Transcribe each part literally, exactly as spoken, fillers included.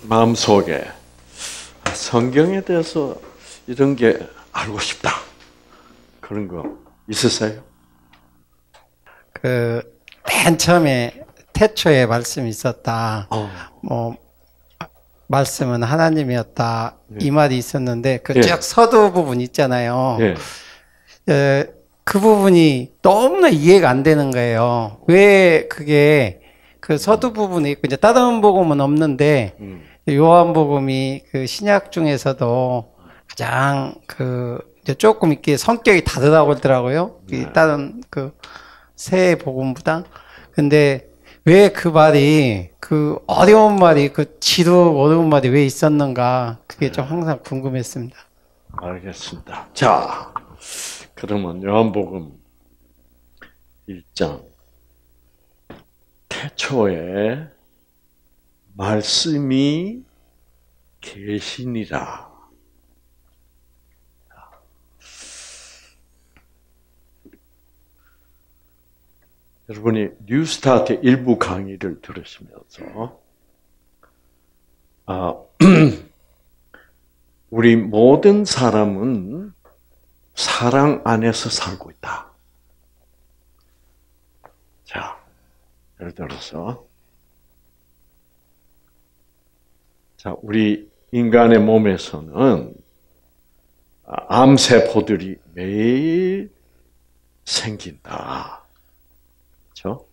마음속에 성경에 대해서 이런 게 알고 싶다. 그런 거 있으세요? 그, 맨 처음에 태초에 말씀이 있었다. 어. 뭐, 말씀은 하나님이었다. 네. 이 말이 있었는데, 그 예. 쭉 서두 부분 있잖아요. 예. 에, 그 부분이 너무나 이해가 안 되는 거예요. 왜 그게 그 서두 부분에 있고, 이제 다른 복음은 없는데, 음. 요한복음이 그 신약 중에서도 가장 그, 이제 조금 이렇게 성격이 다르다고 하더라고요. 네. 이 다른 그 새 복음보다. 근데 왜 그 말이, 그 어려운 말이, 그 지루 어려운 말이 왜 있었는가, 그게 좀 항상 궁금했습니다. 알겠습니다. 자, 그러면 요한복음 일 장 태초에 말씀이 계시니라. 여러분이 뉴스타트 일부 강의를 들으시면서 아, 우리 모든 사람은 사랑 안에서 살고 있다. 자, 예를 들어서 자, 우리 인간의 몸에서는 암세포들이 매일 생긴다. 그렇죠?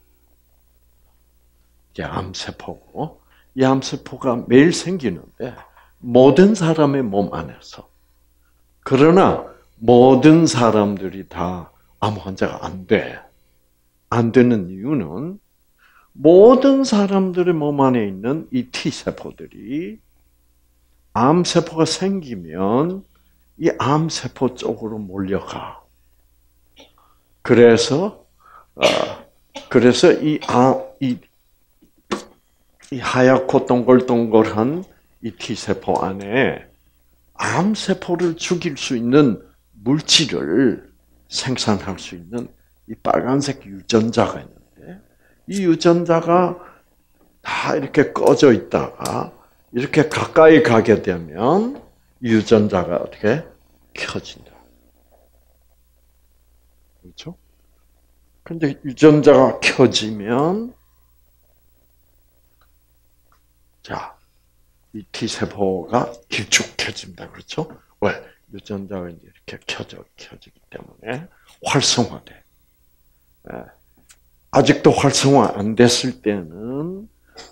이게 암세포고, 이 암세포가 매일 생기는데 모든 사람의 몸 안에서. 그러나 모든 사람들이 다 암 환자가 안 돼. 안 되는 이유는 모든 사람들의 몸 안에 있는 이 T세포들이 암세포가 생기면 이 암세포 쪽으로 몰려가. 그래서, 어, 그래서 이, 아, 이, 이 하얗고 동글동글한 이 T세포 안에 암세포를 죽일 수 있는 물질을 생산할 수 있는 이 빨간색 유전자가 있는데, 이 유전자가 다 이렇게 꺼져 있다가 이렇게 가까이 가게 되면 이 유전자가 어떻게 켜진다. 그렇죠? 근데 유전자가 켜지면 자, 이 T세포가 길쭉해집니다. 그렇죠? 왜? 유전자가 이제 이렇게 켜져, 켜지기 때문에 활성화돼. 아직도 활성화 안 됐을 때는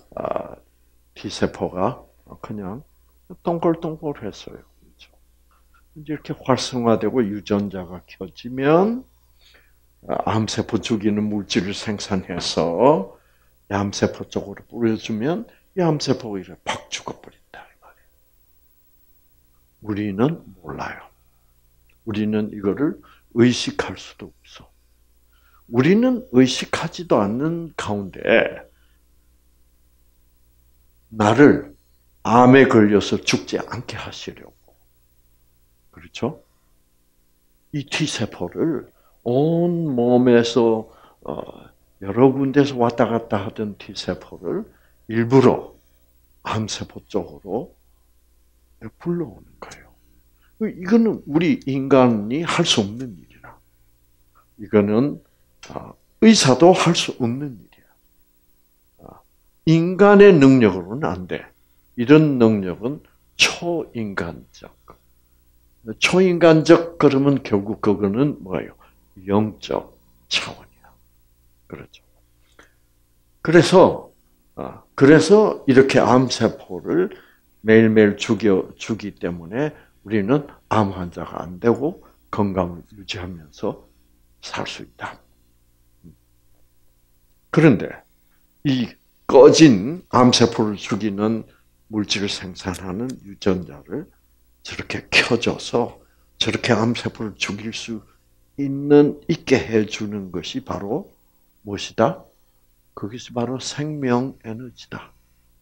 T세포가 그냥 동글동글했어요. 그렇죠? 이제 이렇게 활성화되고 유전자가 켜지면 암세포 죽이는 물질을 생산해서 암세포 쪽으로 뿌려주면 이 암세포가 이렇게 팍 죽어버린다. 이 말이에요. 우리는 몰라요. 우리는 이거를 의식할 수도 없어. 우리는 의식하지도 않는 가운데 나를 암에 걸려서 죽지 않게 하시려고. 그렇죠? 이 T세포를 온 몸에서 여러 군데서 왔다 갔다 하던 T세포를 일부러 암세포 쪽으로 불러오는 거예요. 이거는 우리 인간이 할 수 없는 일이라. 이거는 의사도 할 수 없는 일이야. 인간의 능력으로는 안 돼. 이런 능력은 초인간적. 초인간적 그러면 결국 그거는 뭐예요? 영적 차원이야. 그렇죠. 그래서 그래서 이렇게 암세포를 매일매일 죽여 주기 때문에 우리는 암 환자가 안 되고 건강을 유지하면서 살 수 있다. 그런데 이 꺼진 암세포를 죽이는 물질을 생산하는 유전자를 저렇게 켜줘서 저렇게 암세포를 죽일 수 있는 있게 해주는 것이 바로 무엇이다? 그것이 바로 생명 에너지다.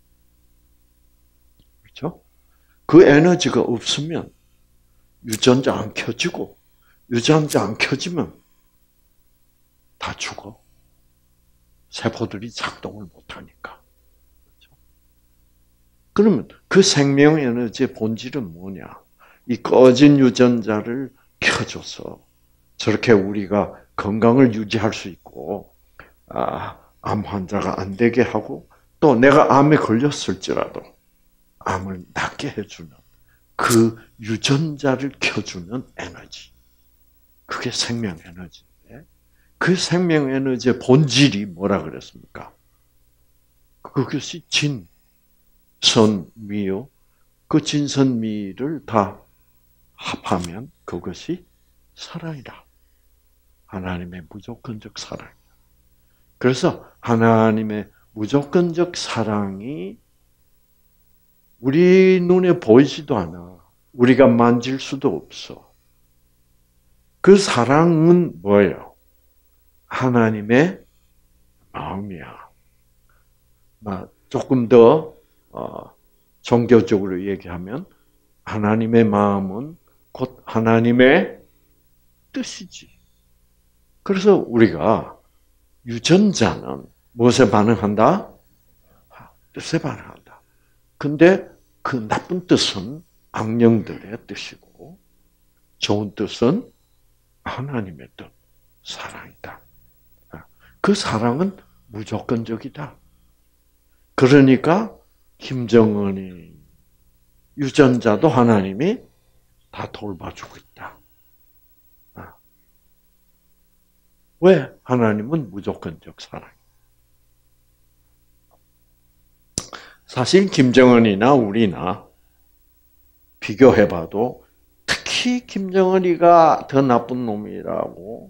그렇죠? 그 에너지가 없으면 유전자 안 켜지고 유전자 안 켜지면 다 죽어. 세포들이 작동을 못하니까. 그렇죠? 그러면 그 생명 에너지의 본질은 뭐냐? 이 꺼진 유전자를 켜줘서 저렇게 우리가 건강을 유지할 수 있고, 아, 암 환자가 안 되게 하고, 또 내가 암에 걸렸을지라도 암을 낫게 해주는 그 유전자를 켜주는 에너지. 그게 생명 에너지인데, 그 생명 에너지의 본질이 뭐라 그랬습니까? 그것이 진, 선, 미요. 그 진선미를 다 합하면 그것이 사랑이다. 하나님의 무조건적 사랑. 그래서 하나님의 무조건적 사랑이 우리 눈에 보이지도 않아. 우리가 만질 수도 없어. 그 사랑은 뭐예요? 하나님의 마음이야. 조금 더 종교적으로 얘기하면 하나님의 마음은 곧 하나님의 뜻이지. 그래서 우리가 유전자는 무엇에 반응한다? 뜻에 반응한다. 근데 그 나쁜 뜻은 악령들의 뜻이고 좋은 뜻은 하나님의 뜻, 사랑이다. 그 사랑은 무조건적이다. 그러니까 김정은이 유전자도 하나님이 다 돌봐주고 있다. 왜? 하나님은 무조건적 사랑. 사실 김정은이나 우리나 비교해봐도 특히 김정은이가 더 나쁜 놈이라고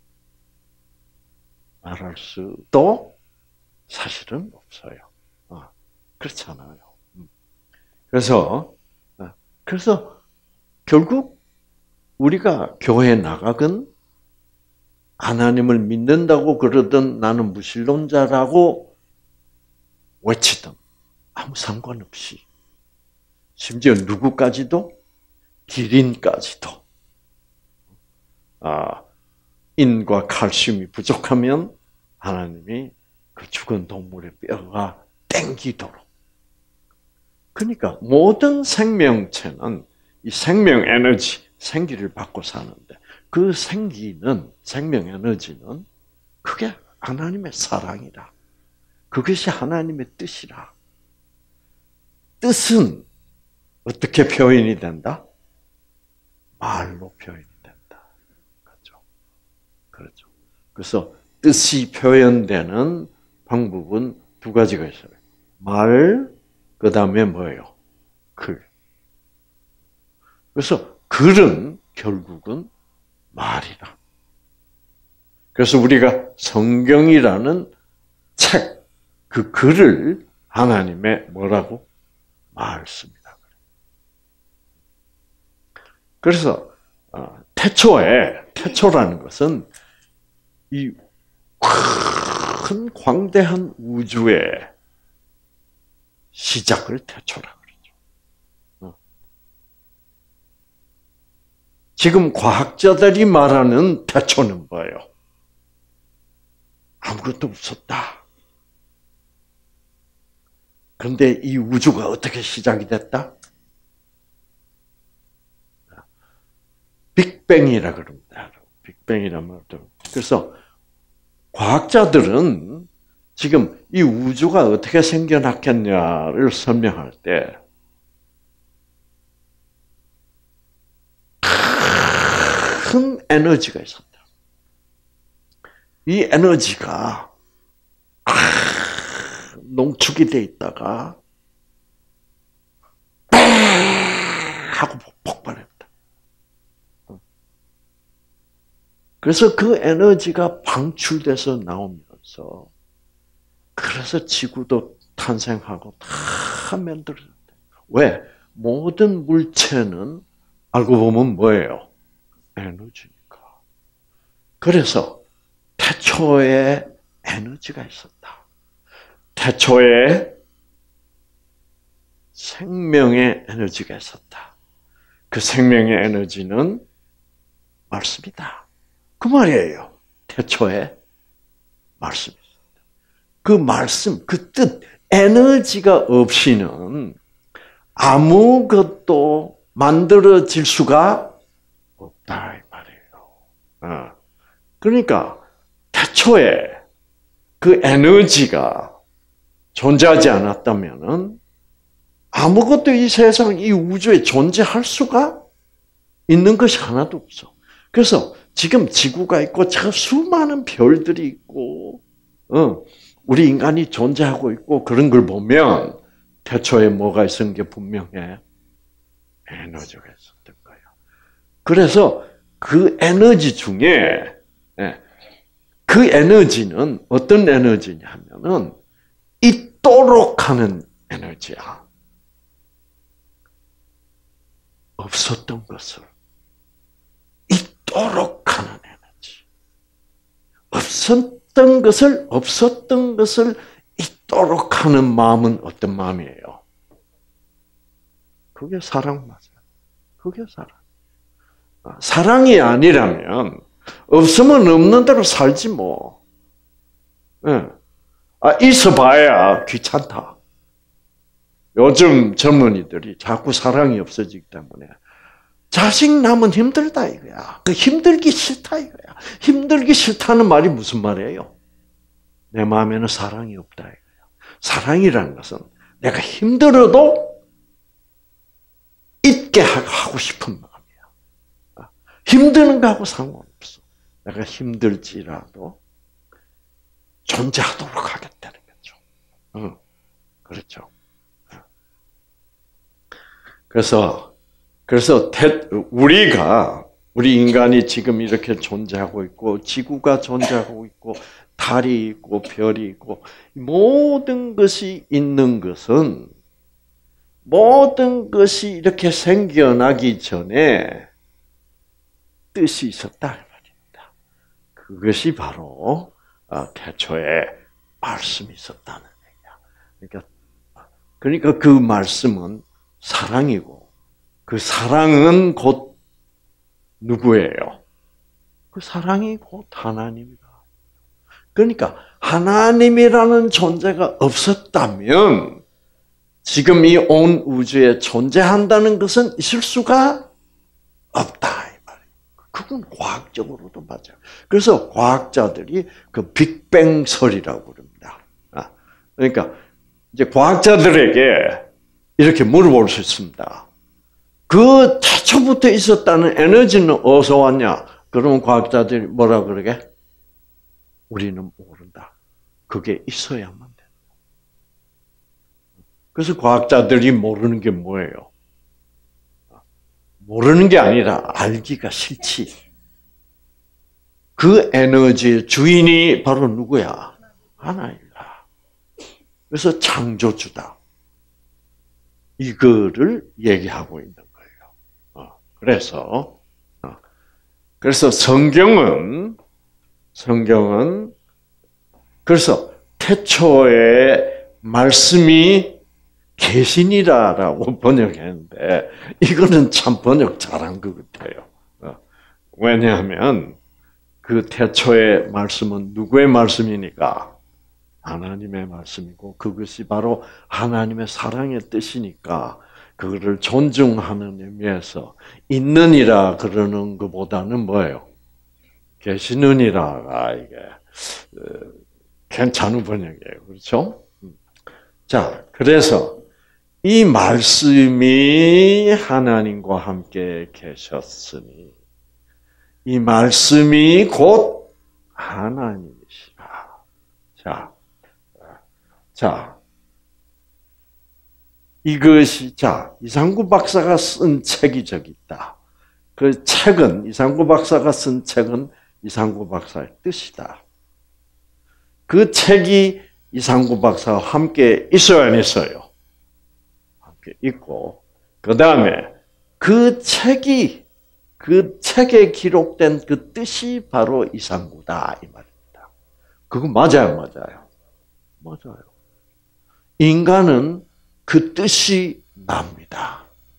말할 수도 사실은 없어요. 그렇잖아요. 그래서 그래서 결국 우리가 교회에 나가건 하나님을 믿는다고 그러든 나는 무신론자라고 외치든 아무 상관없이 심지어 누구까지도 기린까지도 아, 인과 칼슘이 부족하면 하나님이 그 죽은 동물의 뼈가 땡기도록. 그러니까 모든 생명체는 이 생명 에너지, 생기를 받고 사는데 그 생기는, 생명 에너지는 그게 하나님의 사랑이라. 그것이 하나님의 뜻이라. 뜻은 어떻게 표현이 된다? 말로 표현이 된다. 그렇죠? 그렇죠. 그래서 뜻이 표현되는 방법은 두 가지가 있어요. 말, 그 다음에 뭐예요? 글. 그래서 글은 결국은 말이다. 그래서 우리가 성경이라는 책, 그 글을 하나님의 뭐라고? 말씀이다. 그래서 태초에, 태초라는 것은 이 큰 광대한 우주의 시작을 태초라 그러죠. 지금 과학자들이 말하는 태초는 뭐예요? 아무것도 없었다. 그런데 이 우주가 어떻게 시작이 됐다? 빅뱅이라 그럽니다. 빅뱅이라면 그래서 과학자들은 지금 이 우주가 어떻게 생겨났겠냐를 설명할 때 큰 에너지가 있었다. 이 에너지가 농축이 돼 있다가 하고 폭발했다. 그래서 그 에너지가 방출돼서 나오면서 그래서 지구도 탄생하고 다 만들어졌다. 왜? 모든 물체는 알고 보면 뭐예요? 에너지니까. 그래서 태초에 에너지가 있었다. 태초에 생명의 에너지가 있었다. 그 생명의 에너지는 말씀이다. 그 말이에요. 태초에 말씀이 있었다. 그 말씀, 그 뜻, 에너지가 없이는 아무것도 만들어질 수가 없다 이 말이에요. 그러니까 태초에 그 에너지가 존재하지 않았다면은 아무것도 이 세상, 이 우주에 존재할 수가 있는 것이 하나도 없어. 그래서 지금 지구가 있고 저 수많은 별들이 있고, 어, 우리 인간이 존재하고 있고 그런 걸 보면 태초에 뭐가 있었는 게 분명해. 에너지가 있었던 거예요. 그래서 그 에너지 중에 그 에너지는 어떤 에너지냐 하면은 있도록 하는 에너지야. 없었던 것을 있도록 하는 에너지. 없었던 것을 없었던 것을 있도록 하는 마음은 어떤 마음이에요? 그게 사랑 맞아요. 그게 사랑. 사랑이 아니라면 없으면 없는 대로 살지 뭐. 네. 아, 있어봐야 귀찮다. 요즘 젊은이들이 자꾸 사랑이 없어지기 때문에 자식 낳으면 힘들다 이거야. 그 힘들기 싫다 이거야. 힘들기 싫다는 말이 무슨 말이에요? 내 마음에는 사랑이 없다 이거야. 사랑이라는 것은 내가 힘들어도 있게 하고 싶은 마음이야. 힘드는 거하고 상관없어. 내가 힘들지라도 존재하도록 하겠다는 거죠. 응. 그렇죠. 그래서, 그래서, 우리가, 우리 인간이 지금 이렇게 존재하고 있고, 지구가 존재하고 있고, 달이 있고, 별이 있고, 모든 것이 있는 것은, 모든 것이 이렇게 생겨나기 전에 뜻이 있었다. 말입니다. 그것이 바로, 태초에 말씀이 있었다는 얘기야. 그러니까, 그러니까 그 말씀은 사랑이고, 그 사랑은 곧 누구예요? 그 사랑이 곧 하나님이다. 그러니까 하나님이라는 존재가 없었다면 지금 이 온 우주에 존재한다는 것은 있을 수가 없다 이 말이에요. 그건 과학적으로도 맞아요. 그래서 과학자들이 그 빅뱅설이라고 그럽니다. 그러니까 이제 과학자들에게 이렇게 물어볼 수 있습니다. 그 태초부터 있었다는 에너지는 어디서 왔냐? 그러면 과학자들이 뭐라 그러게? 우리는 모른다. 그게 있어야만 된다. 그래서 과학자들이 모르는 게 뭐예요? 모르는 게 아니라 알기가 싫지. 그 에너지의 주인이 바로 누구야? 하나님이다. 그래서 창조주다. 이거를 얘기하고 있는 거예요. 그래서, 그래서 성경은, 성경은, 그래서 태초에 말씀이 계시니라라고 번역했는데, 이거는 참 번역 잘한 것 같아요. 왜냐하면, 그 태초의 말씀은 누구의 말씀이니까? 하나님의 말씀이고 그것이 바로 하나님의 사랑의 뜻이니까 그거를 존중하는 의미에서 있느니라 그러는 것보다는 뭐예요? 계시느니라가 이게 괜찮은 번역이에요. 그렇죠? 자, 그래서 이 말씀이 하나님과 함께 계셨으니 이 말씀이 곧 하나님이시라. 자, 자, 이것이, 자, 이상구 박사가 쓴 책이 저기 있다. 그 책은, 이상구 박사가 쓴 책은 이상구 박사의 뜻이다. 그 책이 이상구 박사와 함께 있어야 안 있어요? 함께 있고, 그 다음에 그 책이, 그 책에 기록된 그 뜻이 바로 이상구다. 이 말입니다. 그거 맞아요, 맞아요? 맞아요. 인간은 그 뜻이 납니다.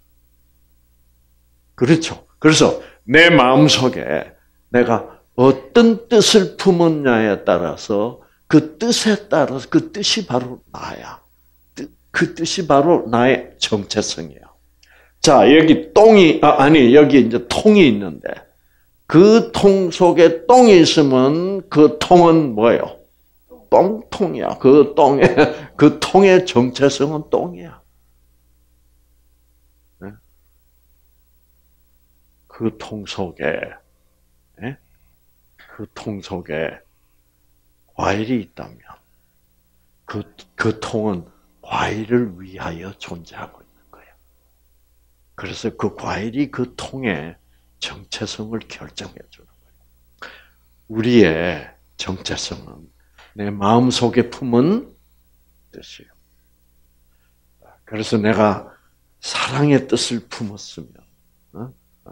그렇죠. 그래서 내 마음속에 내가 어떤 뜻을 품었냐에 따라서 그 뜻에 따라서 그 뜻이 바로 나야. 그 뜻이 바로 나의 정체성이에요. 자, 여기 똥이, 아, 아니, 여기 이제 통이 있는데, 그 통 속에 똥이 있으면 그 통은 뭐예요? 똥통이야. 그 똥의, 그 통의 정체성은 똥이야. 네? 그 통 속에, 네? 그 통 속에 과일이 있다면, 그, 그 통은 과일을 위하여 존재하고 있는 거예요. 그래서 그 과일이 그 통의 정체성을 결정해 주는 거예요. 우리의 정체성은 내 마음속에 품은 뜻이에요. 그래서 내가 사랑의 뜻을 품었으면, 어?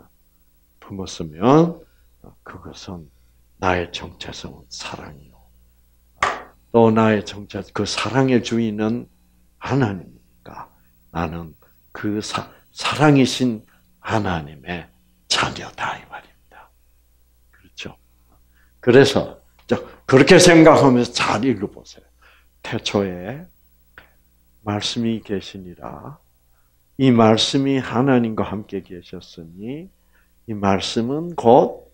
품었으면 그것은 나의 정체성은 사랑이요. 또 나의 정체, 그 사랑의 주인은 하나님이니까 나는 그 사, 사랑이신 하나님의 자녀다 이 말입니다. 그렇죠? 그래서 그렇게 생각하면서 잘 읽어보세요. 태초에 말씀이 계시니라. 이 말씀이 하나님과 함께 계셨으니 이 말씀은 곧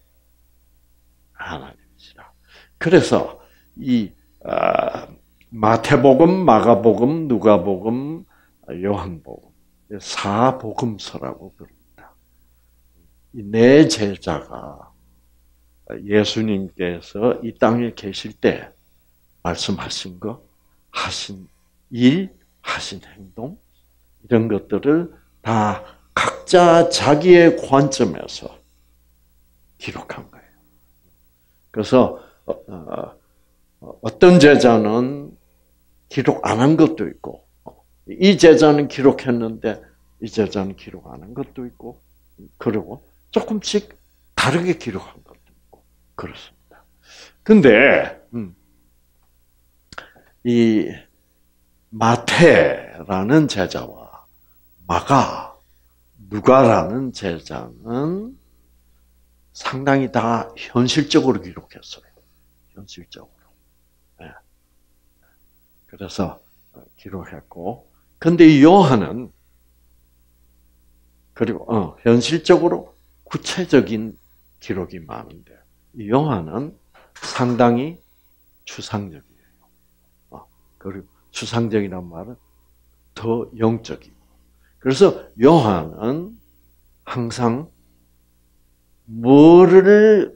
하나님이시라. 그래서 이 아, 마태복음, 마가복음, 누가복음, 요한복음 사복음서라고 부릅니다. 이 네 제자가 예수님께서 이 땅에 계실 때 말씀하신 거, 하신 일, 하신 행동 이런 것들을 다 각자 자기의 관점에서 기록한 거예요. 그래서 어떤 제자는 기록 안 한 것도 있고, 이 제자는 기록했는데 이 제자는 기록 안 한 것도 있고, 그리고 조금씩 다르게 기록한 것도 있고 그렇습니다. 근데 음, 이 마태라는 제자와 마가, 누가라는 제자는 상당히 다 현실적으로 기록했어요. 현실적으로. 네. 그래서 기록했고, 근데 이 요한은 그리고 어, 현실적으로 구체적인 기록이 많은데 이 요한은 상당히 추상적이에요. 어, 그리고 추상적이란 말은 더 영적이고. 그래서 요한은 항상 뭐를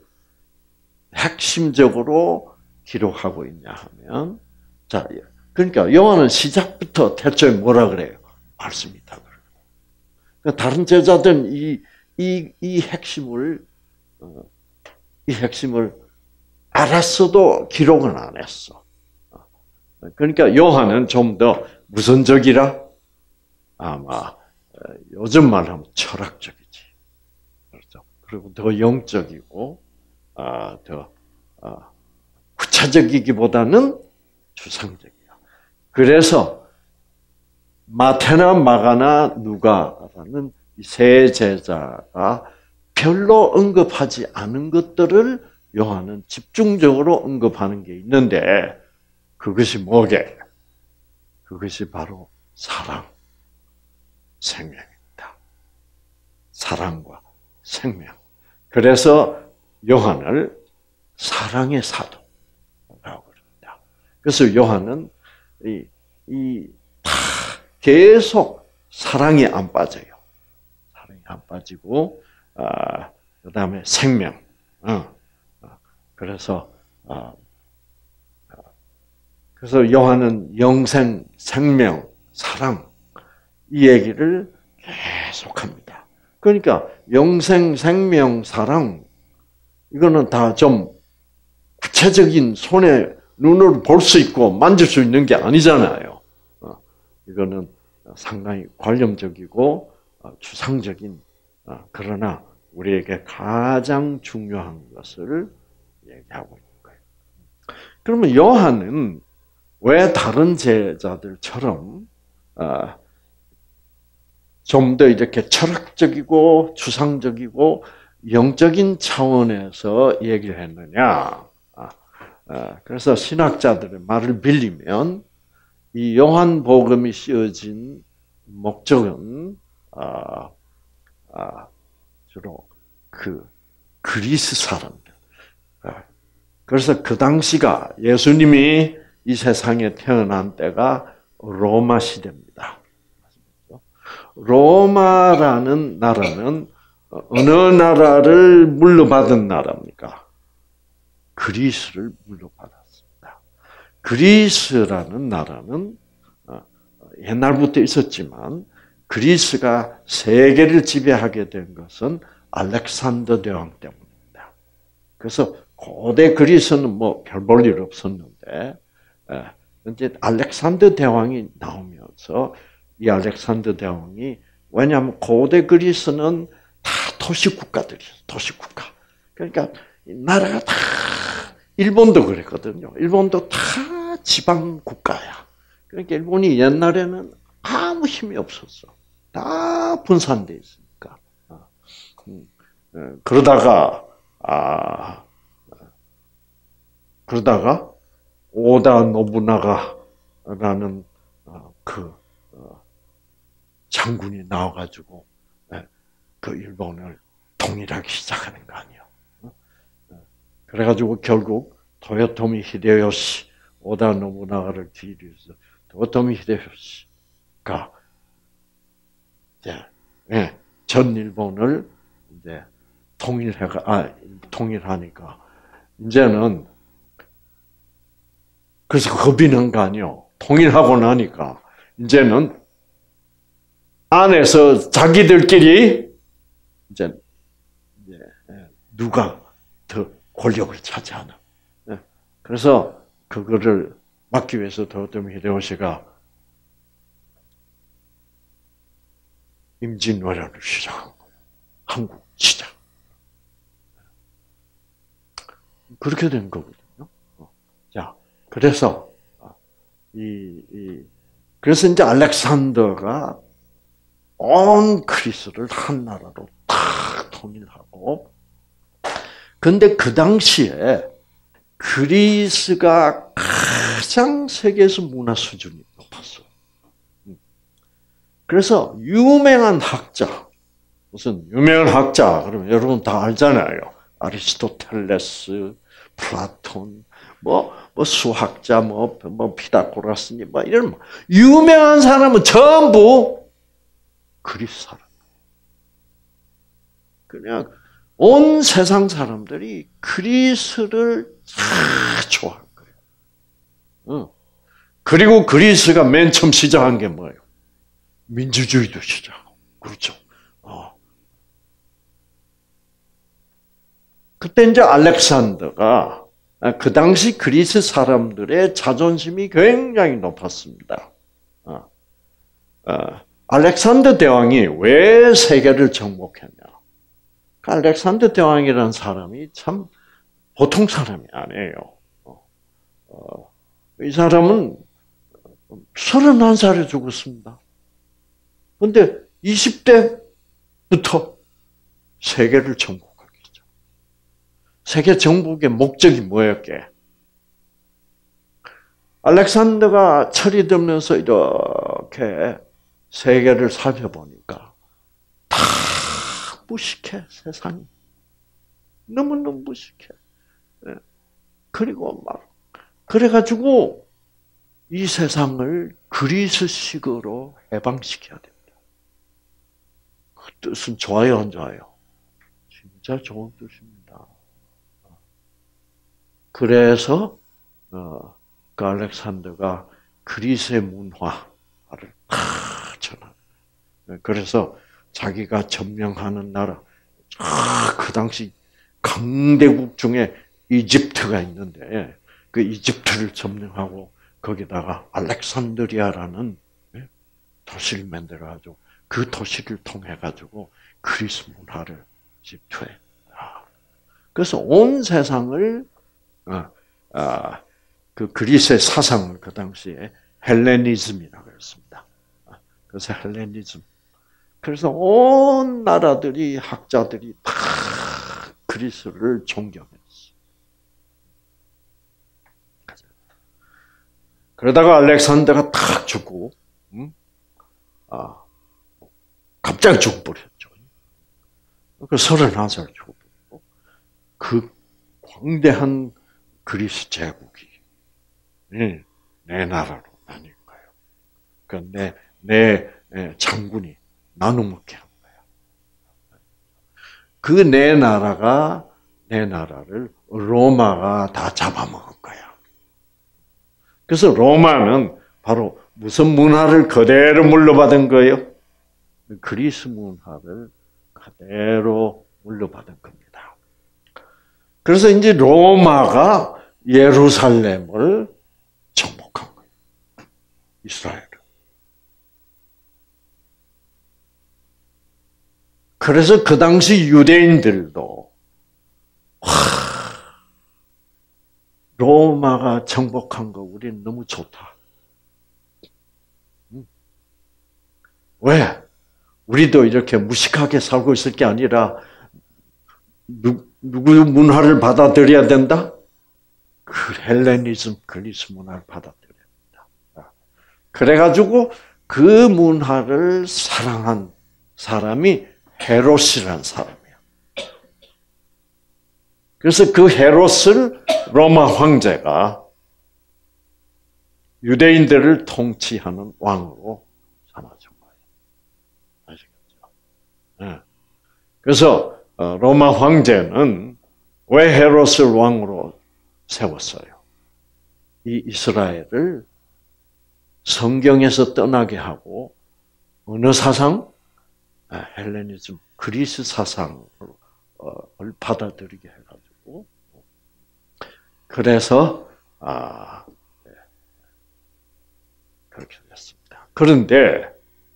핵심적으로 기록하고 있냐 하면, 자, 그러니까 요한은 시작부터 태초에 뭐라 그래요? 말씀이다. 그러니까 다른 제자들은 이, 이, 이 핵심을, 어, 이 핵심을 알았어도 기록은 안 했어. 그러니까 요한은 좀 더 무선적이라 아마 요즘 말로 하면 철학적이지. 그렇죠. 그리고 더 영적이고, 아, 더 아, 구체적이기보다는 추상적이야. 그래서 마태나 마가나 누가라는 세 제자가 별로 언급하지 않은 것들을 요한은 집중적으로 언급하는 게 있는데, 그것이 뭐게? 그것이 바로 사랑, 생명입니다. 사랑과 생명. 그래서 요한을 사랑의 사도라고 그럽니다. 그래서 요한은 이, 이, 다 계속 사랑이 안 빠져요. 사랑이 안 빠지고, 아, 그 다음에 생명. 어, 그래서, 아, 그래서 요한은 영생, 생명, 사랑, 이 얘기를 계속합니다. 그러니까 영생, 생명, 사랑, 이거는 다 좀 구체적인 손에 눈으로 볼 수 있고 만질 수 있는 게 아니잖아요. 이거는 상당히 관념적이고 추상적인, 그러나 우리에게 가장 중요한 것을 얘기하고 있는 거예요. 그러면 요한은 왜 다른 제자들처럼 좀 더 이렇게 철학적이고 추상적이고 영적인 차원에서 얘기를 했느냐? 그래서 신학자들의 말을 빌리면 이 요한복음이 쓰여진 목적은 아, 아, 주로 그 그리스 사람들. 그래서 그 당시가 예수님이 이 세상에 태어난 때가 로마 시대입니다. 로마라는 나라는 어느 나라를 물려받은 나라입니까? 그리스를 물려받았습니다. 그리스라는 나라는 옛날부터 있었지만 그리스가 세계를 지배하게 된 것은 알렉산더 대왕 때문입니다. 그래서 고대 그리스는 뭐 별 볼 일 없었는데 이제 알렉산더 대왕이 나오면서 이 알렉산더 대왕이 왜냐하면 고대 그리스는 다 도시 국가들이에요. 도시 국가. 그러니까 나라가 다 일본도 그랬거든요. 일본도 다 지방 국가야. 그러니까 일본이 옛날에는 아무 힘이 없었어. 다 분산돼 있으니까. 그러다가 아 그러다가 오다 노부나가라는 그 장군이 나와가지고 그 일본을 통일하기 시작하는 거 아니에요. 그래가지고 결국 도요토미 히데요시, 오다 노부나가를 뒤로 해서 도요토미 히데요시가 이제 예, 전 일본을 이제 통일해가 아 통일하니까 이제는 그래서 겁이 난 거 아니에요. 통일하고 나니까 이제는 안에서 자기들끼리 이제 누가 더 권력을 차지하는. 그래서 그거를 막기 위해서 도요토미 히데요시가 임진왜란을 시작한 거예요. 한국 시작. 그렇게 된 거거든요. 자, 그래서 이, 이 그래서 이제 알렉산더가 온 그리스를 한 나라로 탁 통일하고, 근데 그 당시에 그리스가 가장 세계에서 문화 수준이 높았어요. 그래서 유명한 학자, 무슨 유명한 학자, 그러면 여러분 다 알잖아요. 아리스토텔레스, 플라톤, 뭐, 뭐 수학자, 뭐, 뭐 피타고라스니, 뭐 이런 유명한 사람은 전부 그리스 사람. 그냥 온 세상 사람들이 그리스를 다 좋아한 거예요. 응. 그리고 그리스가 맨 처음 시작한 게 뭐예요? 민주주의도 시작하고, 그렇죠. 어. 그때 이제 알렉산더가 그 당시 그리스 사람들의 자존심이 굉장히 높았습니다. 어. 어. 알렉산더 대왕이 왜 세계를 정복했냐? 그 알렉산더 대왕이라는 사람이 참 보통 사람이 아니에요. 어. 어. 이 사람은 서른한 살에 죽었습니다. 근데 이십 대부터 세계를 정복하겠죠. 세계 정복의 목적이 뭐였게? 알렉산더가 철이 들면서 이렇게 세계를 살펴보니까 다 무식해, 세상이. 너무너무 무식해. 그리고 막, 그래가지고 이 세상을 그리스식으로 해방시켜야 됩니다. 그 뜻은 좋아요, 안 좋아요? 진짜 좋은 뜻입니다. 그래서 어, 그 알렉산더가 그리스의 문화를 다 전한. 그래서 자기가 점령하는 나라, 그 당시 강대국 중에 이집트가 있는데 그 이집트를 점령하고 거기다가 알렉산드리아라는 도시를 만들어가지고 그 도시를 통해 가지고 그리스 문화를 집투해. 그래서 온 세상을 그 그리스의 사상을 그 당시에 헬레니즘이라고 했습니다. 그래서 헬레니즘. 그래서 온 나라들이 학자들이 다 그리스를 존경했어. 그러다가 알렉산더가 탁 죽고, 음? 아, 갑자기 죽어버렸죠. 그 서른한 살 죽어버리고, 그 광대한 그리스 제국이 네, 내 나라로 나뉜 거예요. 그 내, 내 장군이 나눠먹게 한 거야. 그 내 나라가, 내 나라를 로마가 다 잡아먹은 거야. 그래서 로마는 바로 무슨 문화를 그대로 물려받은 거예요? 그리스 문화를 그대로 물려받은 겁니다. 그래서 이제 로마가 예루살렘을 정복한 거예요. 이스라엘을. 그래서 그 당시 유대인들도 와, 로마가 정복한 거 우리는 너무 좋다. 왜? 우리도 이렇게 무식하게 살고 있을 게 아니라 누, 누구의 문화를 받아들여야 된다? 그 헬레니즘, 그리스 문화를 받아들여야 된다. 그래가지고 그 문화를 사랑한 사람이 헤롯이라는 사람이야. 그래서 그 헤롯을 로마 황제가 유대인들을 통치하는 왕으로 삼아준 거예요. 아시겠죠? 네. 그래서 로마 황제는 왜 헤롯을 왕으로 세웠어요? 이 이스라엘을 성경에서 떠나게 하고 어느 사상? 헬레니즘, 그리스 사상을 받아들이게 해가지고 그래서 아 그렇게 됐습니다. 그런데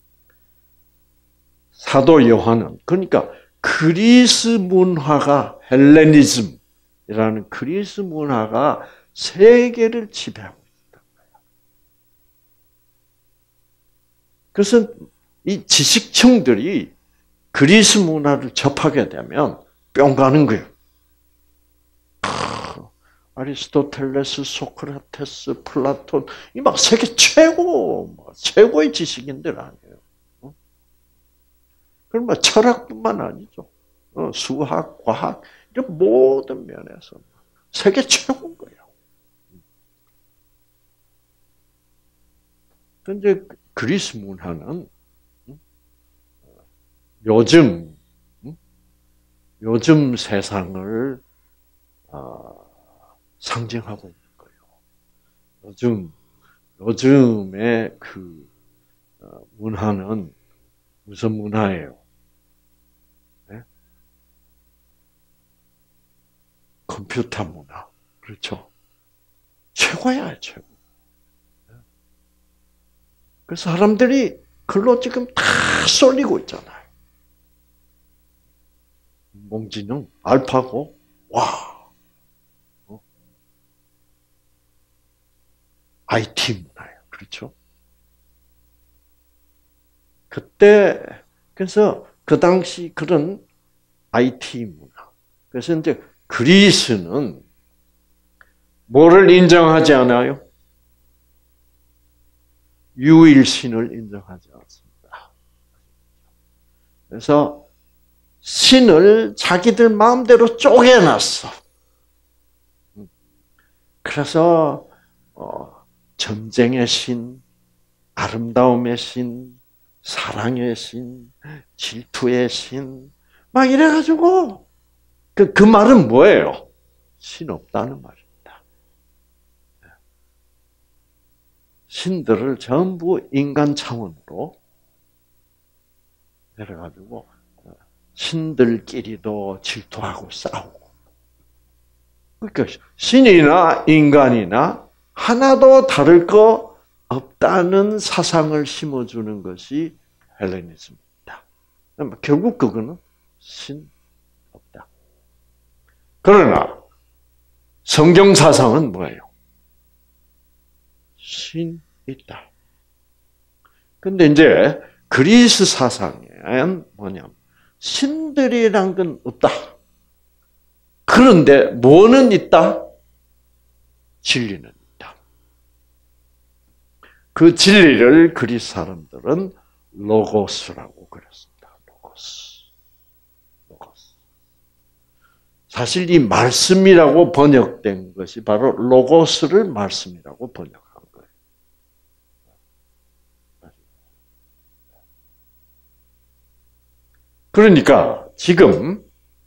사도 요한은 그러니까 그리스 문화가 헬레니즘이라는 그리스 문화가 세계를 지배하고 있다. 그래서 이 지식층들이 그리스 문화를 접하게 되면 뿅 가는 거예요. 아리스토텔레스, 소크라테스, 플라톤, 이 막 세계 최고, 최고의 지식인들 아니에요. 그럼 뭐 철학뿐만 아니죠. 수학, 과학, 이런 모든 면에서 세계 최고인 거예요. 그런데 그리스 문화는 요즘, 요즘 세상을 상징하고 있는 거예요. 요즘, 요즘의 그 문화는 무슨 문화예요? 네? 컴퓨터 문화. 그렇죠? 최고야, 최고. 그래서 사람들이 글로 지금 다 쏠리고 있잖아요. 인공지능, 알파고, 와. 어? 아이티 문화예요. 그렇죠? 그때, 그래서 그 당시 그런 아이티 문화. 그래서 이제 그리스는 뭐를 인정하지 않아요? 유일신을 인정하지 않습니다. 그래서 신을 자기들 마음대로 쪼개놨어. 그래서 어, 전쟁의 신, 아름다움의 신, 사랑의 신, 질투의 신, 막 이래가지고 그, 그 말은 뭐예요? 신 없다는 말입니다. 신들을 전부 인간 차원으로 내려가지고 신들끼리도 질투하고 싸우고. 그러니까 신이나 인간이나 하나도 다를 거 없다는 사상을 심어주는 것이 헬레니즘입니다. 결국 그거는 신 없다. 그러나 성경 사상은 뭐예요? 신 있다. 근데 이제 그리스 사상엔 뭐냐면 신들이란 건 없다. 그런데 뭐는 있다? 진리는 있다. 그 진리를 그리스 사람들은 로고스라고 그랬습니다. 로고스. 로고스. 사실 이 말씀이라고 번역된 것이 바로 로고스를 말씀이라고 번역한 거예요. 그러니까 지금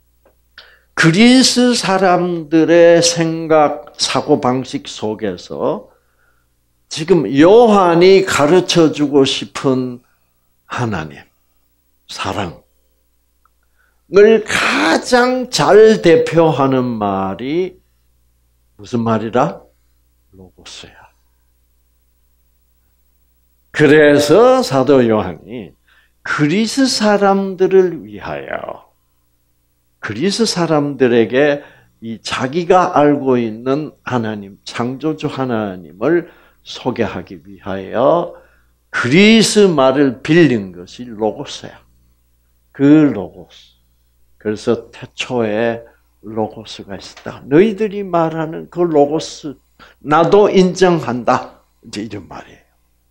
그리스 사람들의 생각, 사고방식 속에서 지금 요한이 가르쳐주고 싶은 하나님, 사랑을 가장 잘 대표하는 말이 무슨 말이라? 로고스야. 그래서 사도 요한이 그리스 사람들을 위하여 그리스 사람들에게 이 자기가 알고 있는 하나님, 창조주 하나님을 소개하기 위하여 그리스 말을 빌린 것이 로고스야. 그 로고스. 그래서 태초에 로고스가 있었다. 너희들이 말하는 그 로고스 나도 인정한다. 이제 이런 말이에요.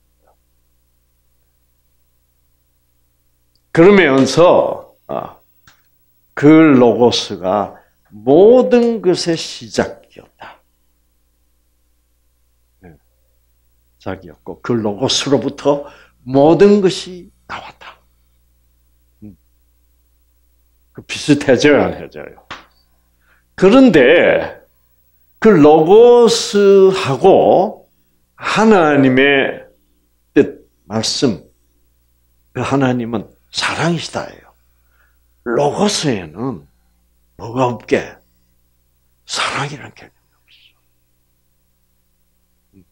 그러면서 그 로고스가 모든 것의 시작이었다. 시작이었고 그 로고스로부터 모든 것이 나왔다. 그 비슷해져요, 안 해져요? 그런데 그 로고스하고 하나님의 뜻, 말씀, 그 하나님은 사랑이시다예요. 로고스에는 뭐가 없게? 사랑이라는 개념이 없어.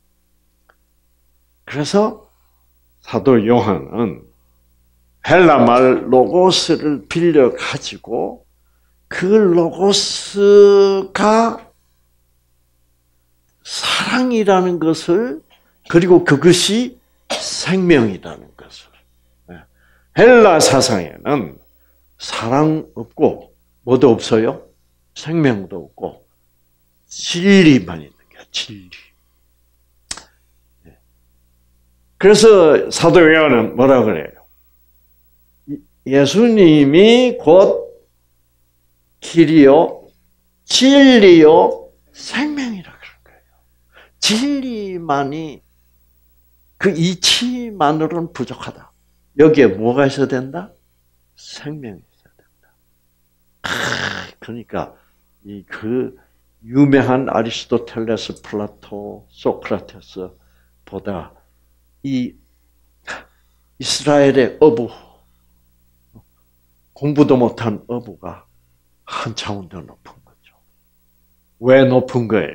그래서 사도 요한은 헬라 말 로고스를 빌려 가지고 그 로고스가 사랑이라는 것을 그리고 그것이 생명이라는 것을 헬라 사상에는 사랑 없고 뭐도 없어요? 생명도 없고 진리만 있는 거야. 진리. 그래서 사도 요한은 뭐라 그래요? 예수님이 곧 길이요, 진리요, 생명이라 그런 거예요. 진리만이 그 이치만으로는 부족하다. 여기에 뭐가 있어야 된다? 생명이 있어야 된다. 아, 그러니까 이 그 유명한 아리스토텔레스, 플라토, 소크라테스보다 이 이스라엘의 어부, 공부도 못한 어부가 한 차원 더 높은 거죠. 왜 높은 거예요?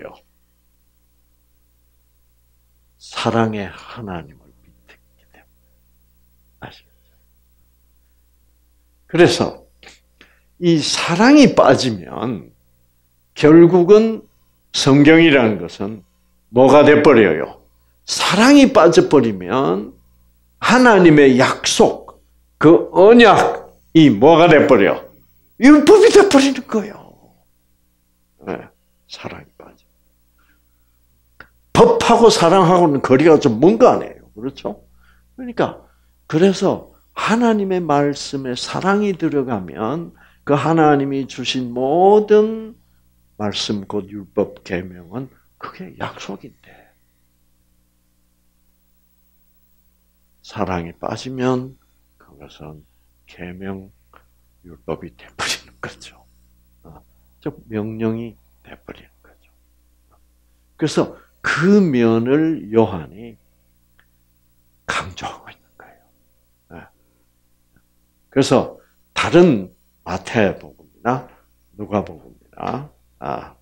사랑의 하나님을 믿기 때문에. 아시겠죠? 그래서 이 사랑이 빠지면 결국은 성경이라는 것은 뭐가 돼버려요? 사랑이 빠져버리면 하나님의 약속, 그 언약이 뭐가 돼버려? 율법이 돼버리는 거예요. 네, 사랑이 빠져. 법하고 사랑하고는 거리가 좀 먼 거 아니에요. 그렇죠? 그러니까 그래서 하나님의 말씀에 사랑이 들어가면 그 하나님이 주신 모든 말씀 곧 율법 계명은 그게 약속인데 사랑이 빠지면 그것은 계명 율법이 돼버리는 거죠. 즉 명령이 돼버리는 거죠. 그래서 그 면을 요한이 강조하고 있는 거예요. 그래서 다른 마태복음이나 누가복음이나 아,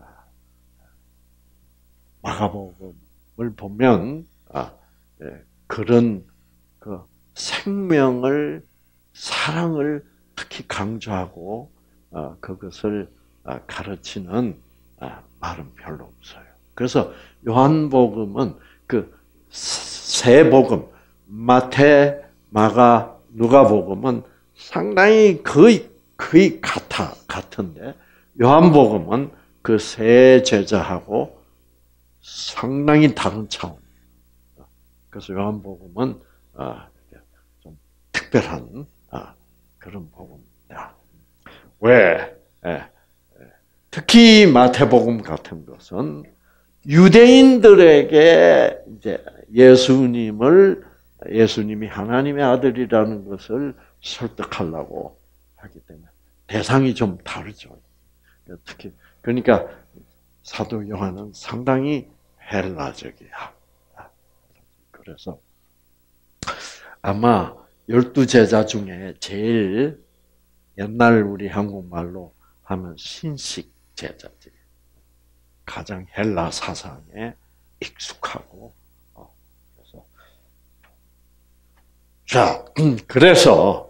마가복음을 보면 아, 예, 그런 그 생명을 사랑을 특히 강조하고 어, 그것을 어, 가르치는 어, 말은 별로 없어요. 그래서 요한복음은 그 세 복음 마태, 마가, 누가복음은 상당히 거의 거의 같아 같은데 요한복음은 그 세 제자하고 상당히 다른 차원. 그래서 요한복음은 좀 특별한 그런 복음입니다. 왜? 특히 마태복음 같은 것은 유대인들에게 이제 예수님을 예수님이 하나님의 아들이라는 것을 설득하려고 하기 때문에 대상이 좀 다르죠. 특히 그러니까 사도 요한은 상당히 헬라적이야. 그래서 아마 열두 제자 중에 제일 옛날 우리 한국말로 하면 신식 제자지. 가장 헬라 사상에 익숙하고. 그래서 자, 그래서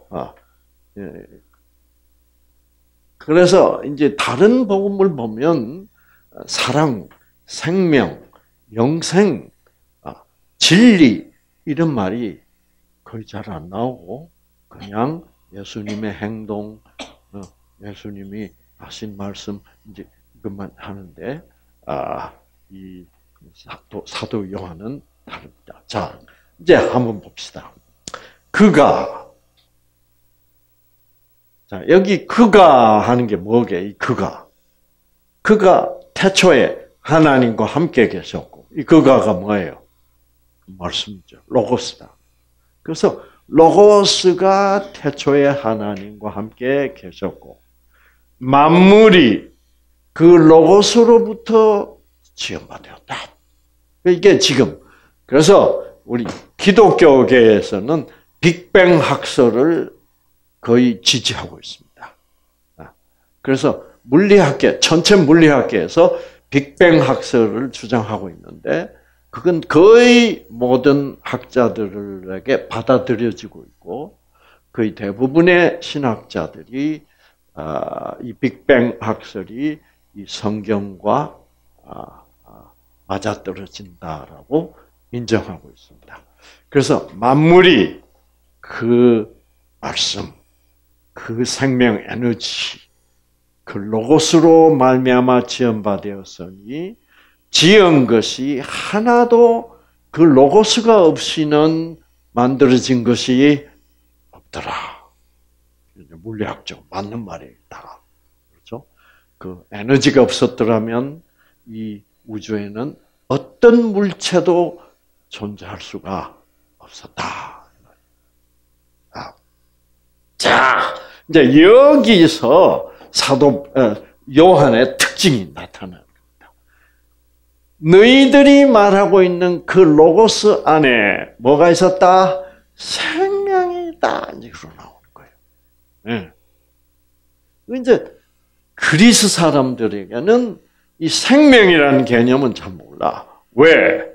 그래서 이제 다른 복음을 보면 사랑, 생명, 영생, 진리 이런 말이 거의 잘 안 나오고 그냥 예수님의 행동, 예수님이 하신 말씀 이제 그것만 하는데 아, 이 사도, 사도 요한은 다릅니다. 자, 이제 한번 봅시다. 그가 자, 여기 그가 하는 게 뭐게? 이 그가. 그가 태초에 하나님과 함께 계셨고, 이 그가가 뭐예요? 말씀이죠. 로고스다. 그래서 로고스가 태초에 하나님과 함께 계셨고, 만물이 그 로고스로부터 지음받았다. 이게 지금, 그래서 우리 기독교계에서는 빅뱅 학설을 거의 지지하고 있습니다. 그래서 물리학계, 전체 물리학계에서 빅뱅 학설을 주장하고 있는데 그건 거의 모든 학자들에게 받아들여지고 있고 거의 대부분의 신학자들이 이 빅뱅 학설이 이 성경과 맞아떨어진다라고 인정하고 있습니다. 그래서 만물이 그 말씀, 그 생명 에너지, 그 로고스로 말미암아 지음받았으니 지은 것이 하나도 그 로고스가 없이는 만들어진 것이 없더라. 물리학적 맞는 말이다. 그렇죠? 그 에너지가 없었더라면 이 우주에는 어떤 물체도 존재할 수가 없었다. 자, 이제 여기서 사도 요한의 특징이 나타나는 겁니다. 너희들이 말하고 있는 그 로고스 안에 뭐가 있었다? 생명이다. 이렇게 나오는 거예요. 네. 이제 그리스 사람들에게는 이 생명이라는 개념은 잘 몰라. 왜?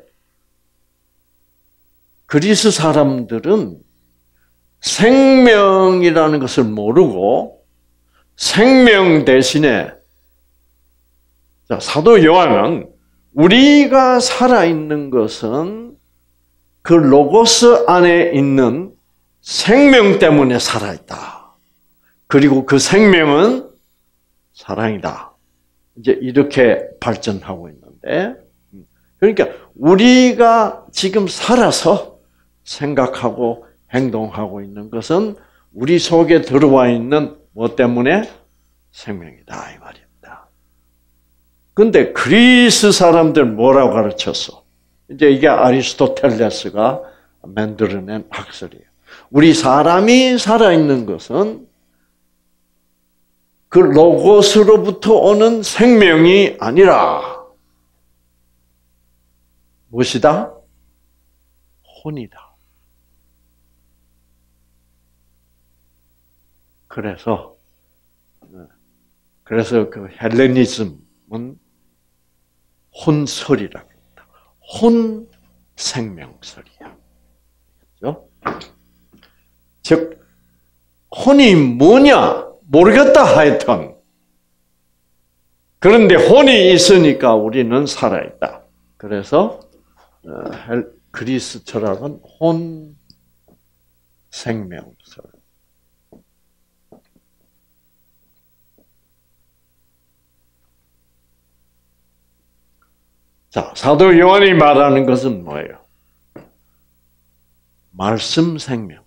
그리스 사람들은 생명이라는 것을 모르고 생명 대신에 자, 사도 요한은 우리가 살아있는 것은 그 로고스 안에 있는 생명 때문에 살아있다. 그리고 그 생명은 사랑이다. 이제 이렇게 발전하고 있는데 그러니까 우리가 지금 살아서 생각하고 행동하고 있는 것은 우리 속에 들어와 있는 뭐 때문에? 생명이다 이 말입니다. 근데 그리스 사람들 뭐라고 가르쳤어? 이제 이게 아리스토텔레스가 만들어낸 학설이에요. 우리 사람이 살아있는 것은 그 로고스로부터 오는 생명이 아니라 무엇이다? 혼이다. 그래서 그래서 그 헬레니즘은 혼설이라고 합니다. 혼 생명설이야. 그렇죠? 즉 혼이 뭐냐 모르겠다 하여튼. 그런데 혼이 있으니까 우리는 살아있다. 그래서 그리스 철학은 혼 생명설. 자, 사도 요한이 말하는 것은 뭐예요? 말씀 생명설이야.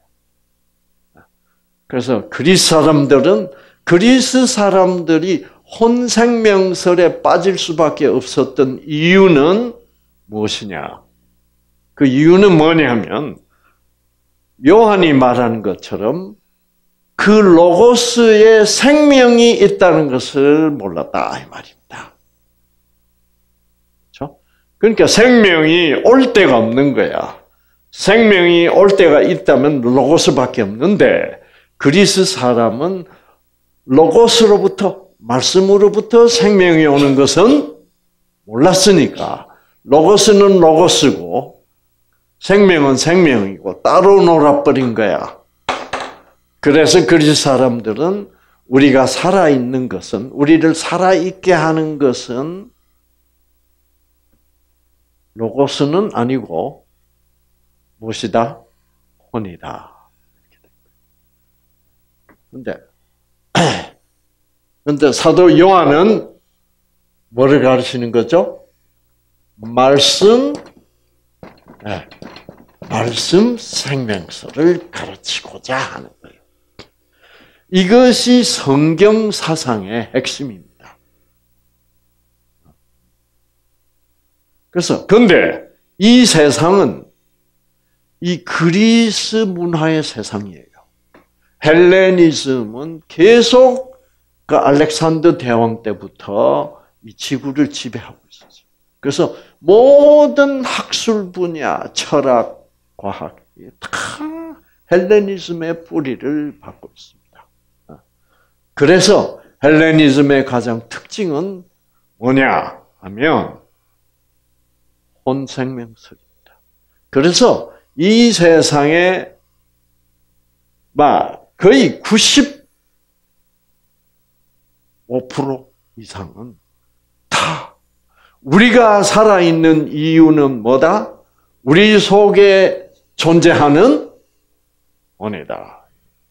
그래서 그리스 사람들은 그리스 사람들이 혼생명설에 빠질 수밖에 없었던 이유는 무엇이냐? 그 이유는 뭐냐면 요한이 말하는 것처럼 그 로고스에 생명이 있다는 것을 몰랐다 이 말입니다. 그렇죠? 그러니까 생명이 올 데가 없는 거야. 생명이 올 때가 있다면 로고스밖에 없는데 그리스 사람은 로고스로부터 말씀으로부터 생명이 오는 것은 몰랐으니까 로고스는 로고스고 생명은 생명이고 따로 놀아버린 거야. 그래서 그리스 사람들은 우리가 살아있는 것은 우리를 살아있게 하는 것은 로고스는 아니고 무엇이다? 혼이다. 근데, 근데 사도 요한은 뭐를 가르치는 거죠? 말씀, 네, 말씀 생명서를 가르치고자 하는 거예요. 이것이 성경 사상의 핵심입니다. 그래서, 근데 이 세상은 이 그리스 문화의 세상이에요. 헬레니즘은 계속 그 알렉산더 대왕 때부터 이 지구를 지배하고 있었어요. 그래서 모든 학술 분야, 철학, 과학이 다 헬레니즘의 뿌리를 받고 있습니다. 그래서 헬레니즘의 가장 특징은 뭐냐 하면 혼생명설입니다. 그래서 이 세상에 막 거의 구십오 퍼센트 이상은 다 우리가 살아있는 이유는 뭐다? 우리 속에 존재하는 혼이다.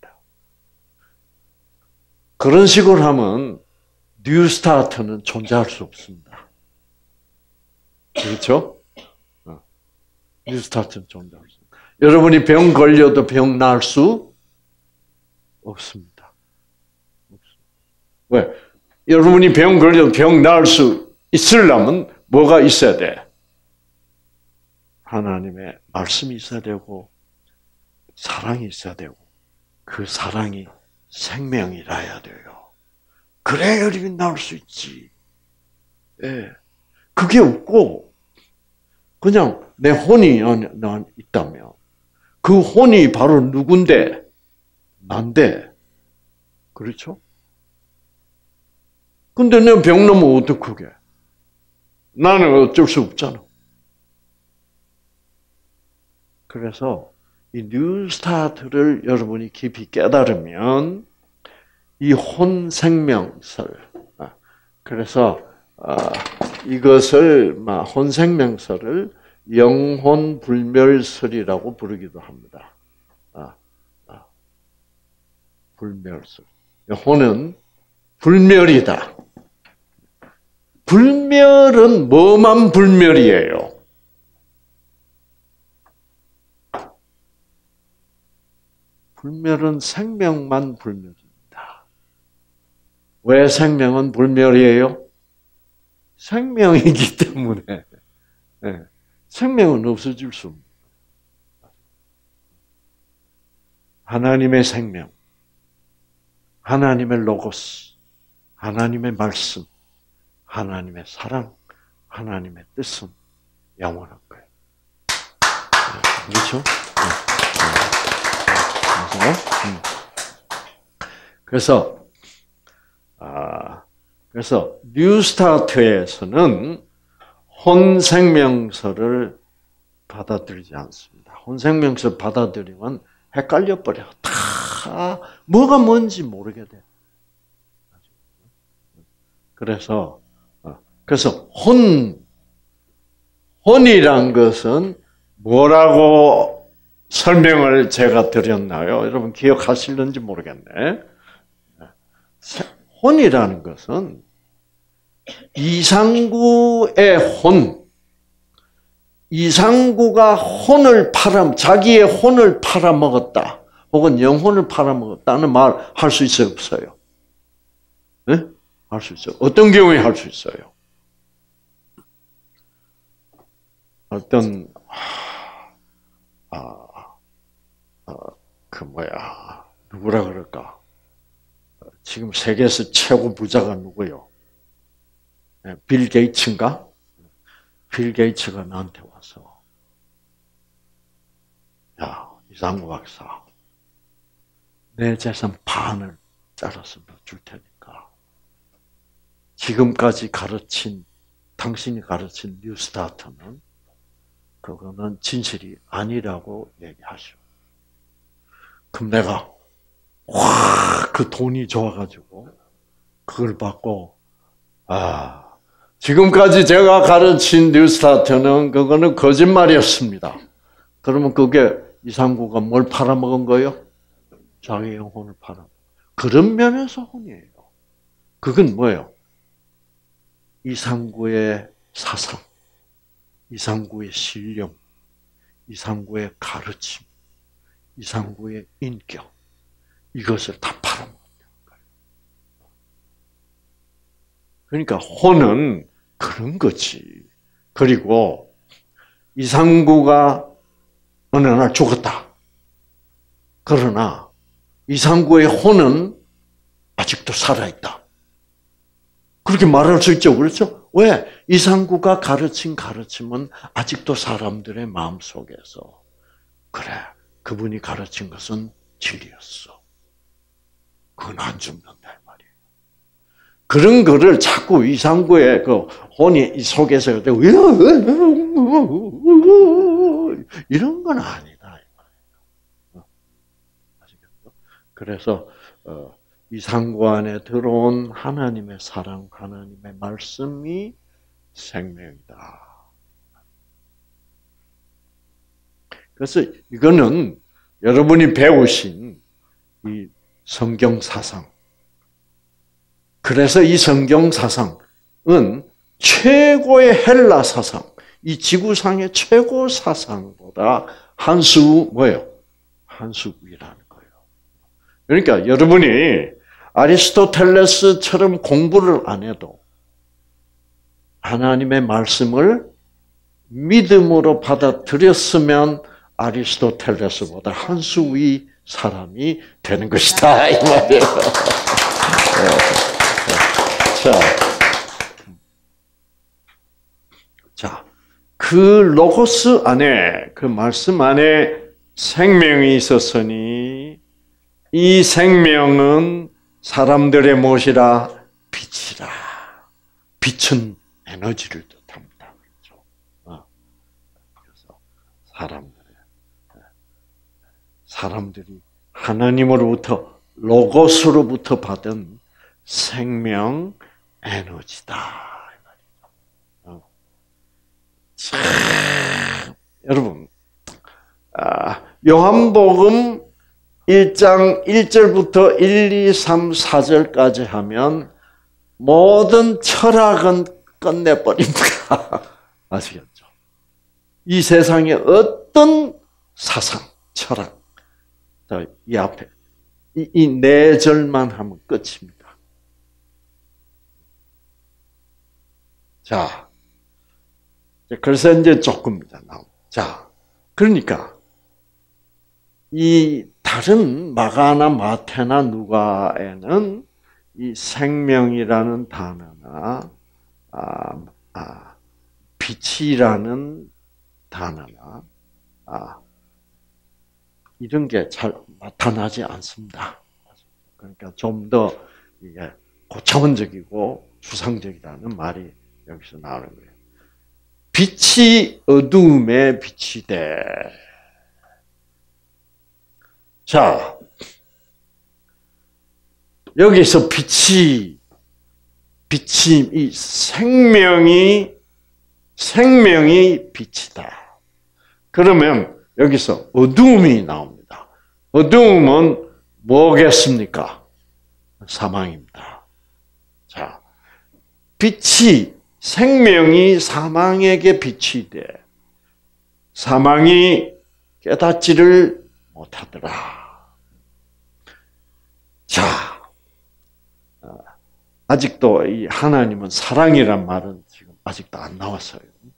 그런 식으로 하면 뉴스타트는 존재할 수 없습니다. 그렇죠? 뉴스타트는 존재할 수 없습니다. 여러분이 병 걸려도 병 나을 수 없습니다. 왜? 여러분이 병 걸려도 병 나을 수 있으려면 뭐가 있어야 돼? 하나님의 말씀이 있어야 되고 사랑이 있어야 되고 그 사랑이 생명이라야 돼요. 그래야 우리가 나을 수 있지. 예. 그게 없고 그냥 내 혼이 있다면 그 혼이 바로 누군데? 난데. 그렇죠? 근데 내가 병 나면 어떡하게? 나는 어쩔 수 없잖아. 그래서 이 뉴스타트를 여러분이 깊이 깨달으면 이 혼생명설, 그래서 이것을 혼생명설을 영혼불멸설이라고 부르기도 합니다. 불멸설. 혼은 불멸이다. 불멸은 뭐만 불멸이에요? 불멸은 생명만 불멸입니다. 왜 생명은 불멸이에요? 생명이기 때문에. 네. 생명은 없어질 수 없습니다. 하나님의 생명, 하나님의 로고스, 하나님의 말씀, 하나님의 사랑, 하나님의 뜻은 영원한 거예요. 그렇죠? 그래서, 아, 그래서 뉴스타트에서는 혼생명설을 받아들이지 않습니다. 혼생명설 받아들이면 헷갈려 버려. 다 뭐가 뭔지 모르게 돼. 그래서 그래서 혼 혼이란 것은 뭐라고 설명을 제가 드렸나요? 여러분 기억하실는지 모르겠네. 혼이라는 것은 이상구의 혼, 이상구가 혼을 팔아, 자기의 혼을 팔아먹었다. 혹은 영혼을 팔아먹었다는 말 할 수 있어요, 없어요? 네? 할 수 있어요. 어떤 경우에 할 수 있어요? 어떤, 아, 아, 그 뭐야, 누구라 그럴까? 지금 세계에서 최고 부자가 누구요? 네, 빌 게이츠인가? 빌 게이츠가 나한테 와서, 야, 이상구 박사, 내 재산 반을 잘라서 줄 테니까 지금까지 가르친, 당신이 가르친 뉴스타트는 그거는 진실이 아니라고 얘기하시오. 그럼 내가 와, 그 돈이 좋아가지고 그걸 받고, 아, 지금까지 제가 가르친 뉴스타트는 그거는 거짓말이었습니다. 그러면 그게 이상구가 뭘 팔아먹은 거예요? 자기 영혼을 팔아. 그런 면에서 혼이에요. 그건 뭐예요? 이상구의 사상, 이상구의 신령, 이상구의 가르침, 이상구의 인격, 이것을 다 팔아먹는 거예요. 그러니까 혼은 그런 거지. 그리고 이상구가 어느 날 죽었다. 그러나 이상구의 혼은 아직도 살아있다. 그렇게 말할 수 있죠. 그렇죠? 왜? 이상구가 가르친 가르침은 아직도 사람들의 마음속에서, 그래, 그분이 가르친 것은 진리였어. 그건 안 죽는다 말이에요. 그런 거를 자꾸 이상구의 그 혼이 속에서 이런 건 아니다. 그래서 어, 이상구 안에 들어온 하나님의 사랑, 하나님의 말씀이 생명이다. 그래서 이거는 여러분이 배우신 이 성경 사상. 그래서 이 성경 사상은 최고의 헬라 사상, 이 지구상의 최고 사상보다 한 수 뭐예요? 한 수 위라는 거예요. 그러니까 여러분이 아리스토텔레스처럼 공부를 안 해도 하나님의 말씀을 믿음으로 받아들였으면 아리스토텔레스보다 한 수 위 사람이 되는 것이다 이 말이에요. 자, 자, 그 로고스 안에, 그 말씀 안에 생명이 있었으니 이 생명은 사람들의 무엇이라? 빛이라. 빛은 에너지를 뜻합니다. 그렇죠? 그래서 사람들의 사람들이 하나님으로부터 로고스로부터 받은 생명 에너지다. 참, 여러분, 아, 요한복음 일 장 일 절부터 일, 이, 삼, 사 절까지 하면 모든 철학은 끝내버립니다. 아시겠죠? 이 세상의 어떤 사상, 철학, 이 앞에 이 네 절만 하면 끝입니다. 자, 그래서 이제 조금입니다. 자, 그러니까 이 다른 마가나 마태나 누가에는 이 생명이라는 단어나 아, 아, 빛이라는 단어나 아, 이런 게 잘 나타나지 않습니다. 그러니까 좀 더 이게 고차원적이고 추상적이라는 말이 여기서 나오는 거예요. 빛이 어두움에 빛이 돼. 자, 여기서 빛이, 빛이, 이 생명이, 생명이 빛이다. 그러면 여기서 어두움이 나옵니다. 어두움은 뭐겠습니까? 사망입니다. 자, 빛이, 생명이 사망에게 빛이 돼. 사망이 깨닫지를 못하더라. 자, 아직도 이 하나님은 사랑이란 말은 지금 아직도 안 나왔어요.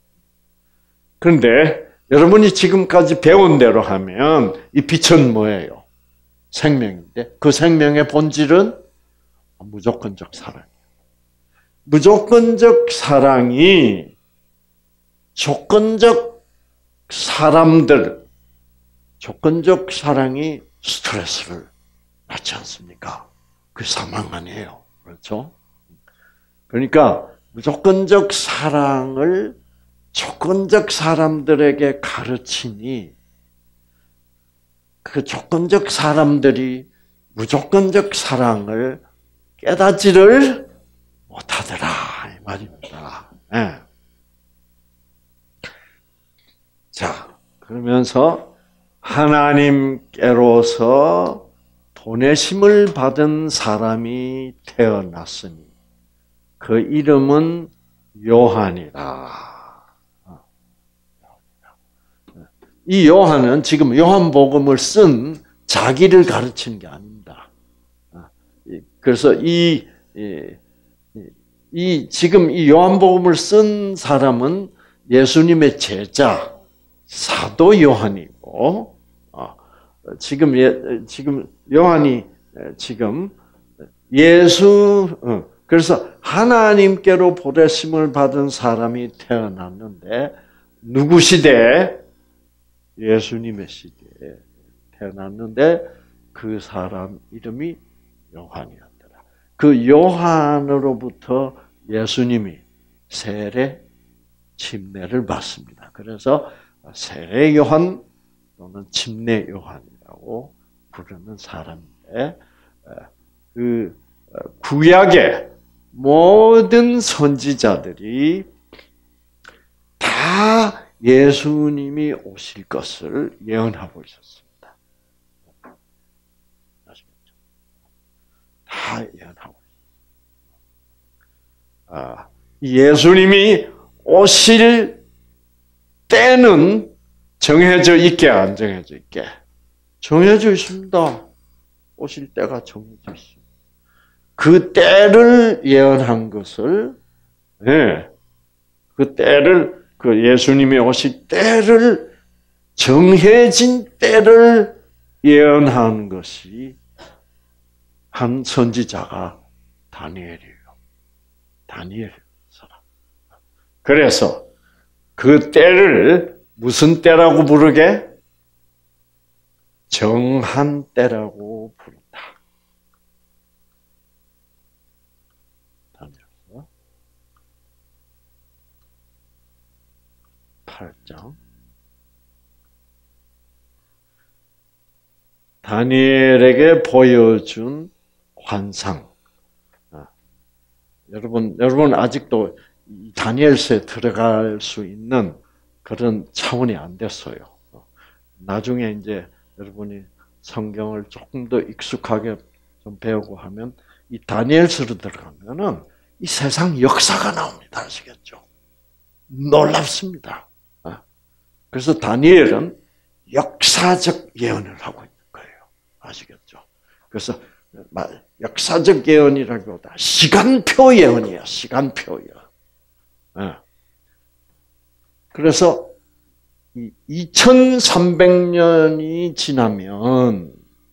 그런데 여러분이 지금까지 배운 대로 하면 이 빛은 뭐예요? 생명인데 그 생명의 본질은 무조건적 사랑이에요. 무조건적 사랑이 조건적 사람들, 조건적 사랑이 스트레스를 받지 않습니까? 그 사망 아니에요. 그렇죠? 그러니까 무조건적 사랑을 조건적 사람들에게 가르치니 그 조건적 사람들이 무조건적 사랑을 깨닫지를 못하더라 이 말입니다. 네. 자, 그러면서 하나님께로서 보내심을 받은 사람이 태어났으니 그 이름은 요한이라. 이 요한은 지금 요한복음을 쓴 자기를 가르치는 게 아닙니다. 그래서 이, 이, 이 지금 이 요한복음을 쓴 사람은 예수님의 제자 사도 요한이고, 지금 예, 지금 요한이 지금 예수 그래서 하나님께로 보내심을 받은 사람이 태어났는데 누구 시대? 예수님의 시대에 태어났는데 그 사람 이름이 요한이었더라. 그 요한으로부터 예수님이 세례 침례를 받습니다. 그래서 세례 요한 또는 침례 요한이라고 부르는 사람인데 그 구약의 모든 선지자들이 다 예수님이 오실 것을 예언하고 있었습니다. 아시겠죠? 다 예언하고 있습니다. 아, 예수님이 오실 때는 정해져 있게 안 정해져 있게? 정해져 있습니다. 오실 때가 정해져 있습니다. 그 때를 예언한 것을, 예, 그 때를 그 예수님이 오실 때를 정해진 때를 예언한 것이 한 선지자가 다니엘이에요. 다니엘 사람. 그래서 그 때를 무슨 때라고 부르게? 정한 때라고 부른다. 다니엘 팔 장. 다니엘에게 보여준 환상. 아, 여러분, 여러분 아직도 다니엘서에 들어갈 수 있는 그런 차원이 안 됐어요. 나중에 이제 여러분이 성경을 조금 더 익숙하게 좀 배우고 하면 이 다니엘서로 들어가면은 이 세상 역사가 나옵니다. 아시겠죠? 놀랍습니다. 그래서 다니엘은 역사적 예언을 하고 있는 거예요. 아시겠죠? 그래서 역사적 예언이라기보다 시간표 예언이에요. 시간표 예언. 그래서 이천삼백 년이 지나면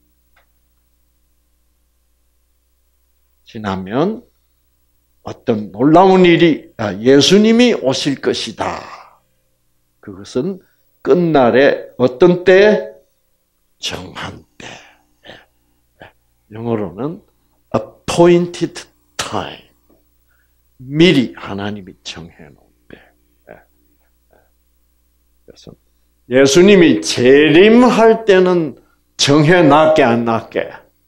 지나면 어떤 놀라운 일이 예수님이 오실 것이다. 그것은 끝날에 어떤 때? 정한 때. 영어로는 appointed time. 미리 하나님이 정해놓은 때. 그래서 예수님이 재림할 때는 정해놨게 안 놨게?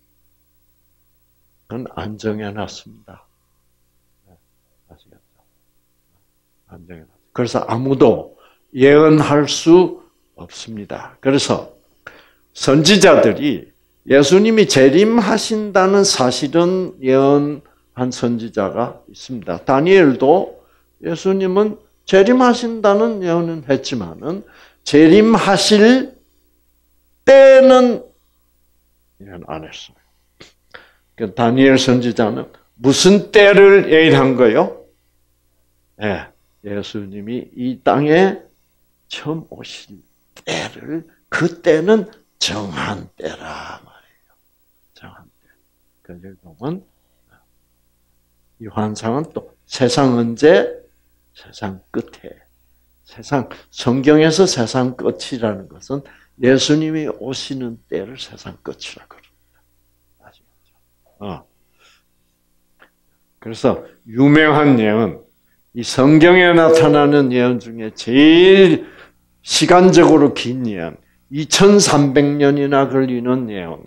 그건 안 정해놨습니다. 아시겠죠? 안 정해놨어요. 그래서 아무도 예언할 수 없습니다. 그래서 선지자들이 예수님이 재림하신다는 사실은 예언한 선지자가 있습니다. 다니엘도 예수님은 재림하신다는 예언은 했지만은 재림하실 때는 예언 안 했어요. 그 다니엘 선지자는 무슨 때를 예언한 거요? 예, 예수님이 이 땅에 처음 오실 때를, 그 때는 정한 때라 말이에요. 정한 때. 그래서 보면 이 환상은 또 세상 언제? 세상 끝에. 세상, 성경에서 세상 끝이라는 것은 예수님이 오시는 때를 세상 끝이라고 그럽니다. 아시겠죠? 어. 그래서 유명한 예언, 이 성경에 나타나는 예언 중에 제일 시간적으로 긴 예언, 이천삼백 년이나 걸리는 예언을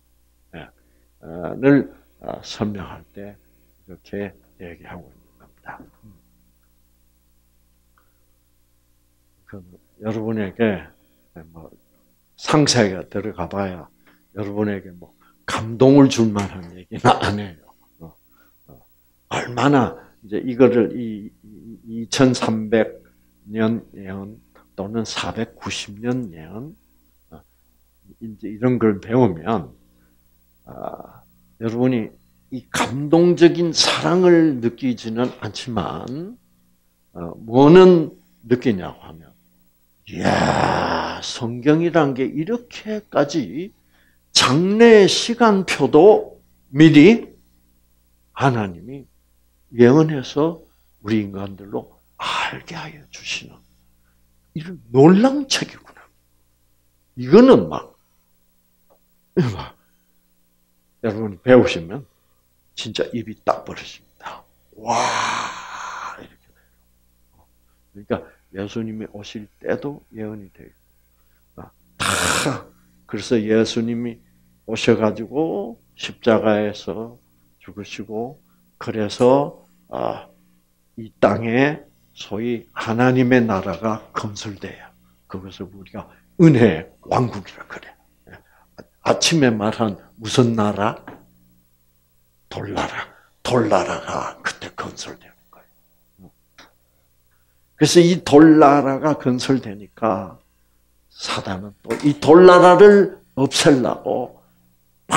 설명할 때 이렇게 얘기하고 있는 겁니다. 그 여러분에게 뭐 상세가 들어가 봐야 여러분에게 뭐 감동을 줄 만한 얘기는 안 해요. 어, 어. 얼마나 이제 이거를 이 이천삼백 년 예언 또는 사백구십 년 예언 어, 이제 이런 걸 배우면 아, 여러분이 이 감동적인 사랑을 느끼지는 않지만 어, 뭐는 느끼냐고 하면, 이야, 성경이란 게 이렇게까지 장래의 시간표도 미리 하나님이 예언해서 우리 인간들로 알게 하여 주시는 이런 놀라운 책이구나. 이거는 막, 막 여러분이 배우시면 진짜 입이 딱 벌어집니다. 와, 이렇게 돼요. 그러니까 예수님이 오실 때도 예언이 돼요. 다 그래서 예수님이 오셔가지고 십자가에서 죽으시고, 그래서 이 땅에 소위 하나님의 나라가 건설돼요. 그것을 우리가 은혜의 왕국이라 그래. 아침에 말한 무슨 나라? 돌나라. 돌나라가 그때 건설되는 거예요. 그래서 이 돌나라가 건설되니까 사단은 또 이 돌나라를 없애려고 막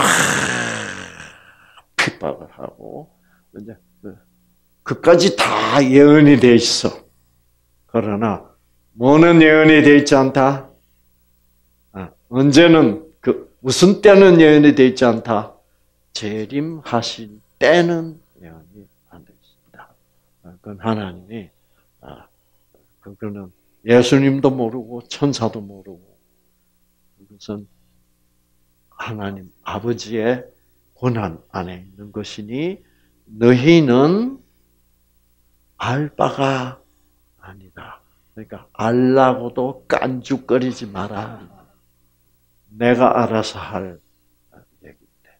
핍박을 하고, 이제 그까지 다 예언이 돼 있어. 그러나 뭐는 예언이 돼 있지 않다? 아, 언제는 그 무슨 때는 예언이 돼 있지 않다? 재림하실 때는 예언이 안 돼 있습니다. 그건 하나님이 아, 그거는 예수님도 모르고 천사도 모르고, 그것은 하나님 아버지의 권한 안에 있는 것이니 너희는 알 바가 아니다. 그러니까 알라고도 깐죽거리지 마라. 내가 알아서 할 얘기인데.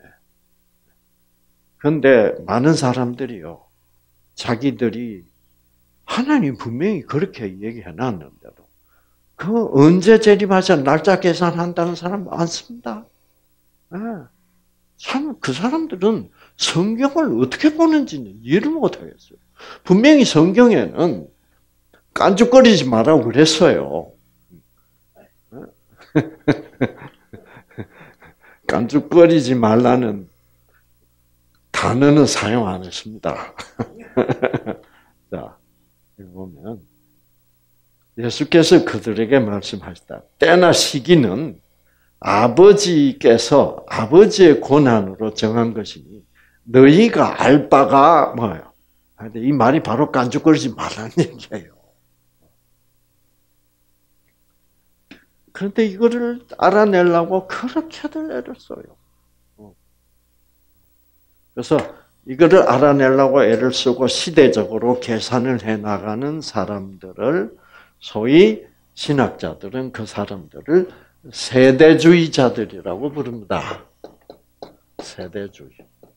그런데 많은 사람들이요, 자기들이 하나님 분명히 그렇게 얘기해 놨는데도 그 언제 재림하자 날짜 계산한다는 사람 많습니다. 참, 그 사람들은 성경을 어떻게 보는지는 이해를 못 하겠어요. 분명히 성경에는 깐죽거리지 말라고 그랬어요. 깐죽거리지 말라는 단어는 사용 안 했습니다. 자, 여기 보면 예수께서 그들에게 말씀하시다. 때나 시기는 아버지께서 아버지의 권한으로 정한 것이니 너희가 알 바가 뭐예요? 이 말이 바로 깐죽거리지 말라는 얘기예요. 그런데 이거를 알아내려고 그렇게들 애를 써요. 그래서 이거를 알아내려고 애를 쓰고 시대적으로 계산을 해나가는 사람들을, 소위 신학자들은 그 사람들을 세대주의자들이라고 부릅니다. 세대주의.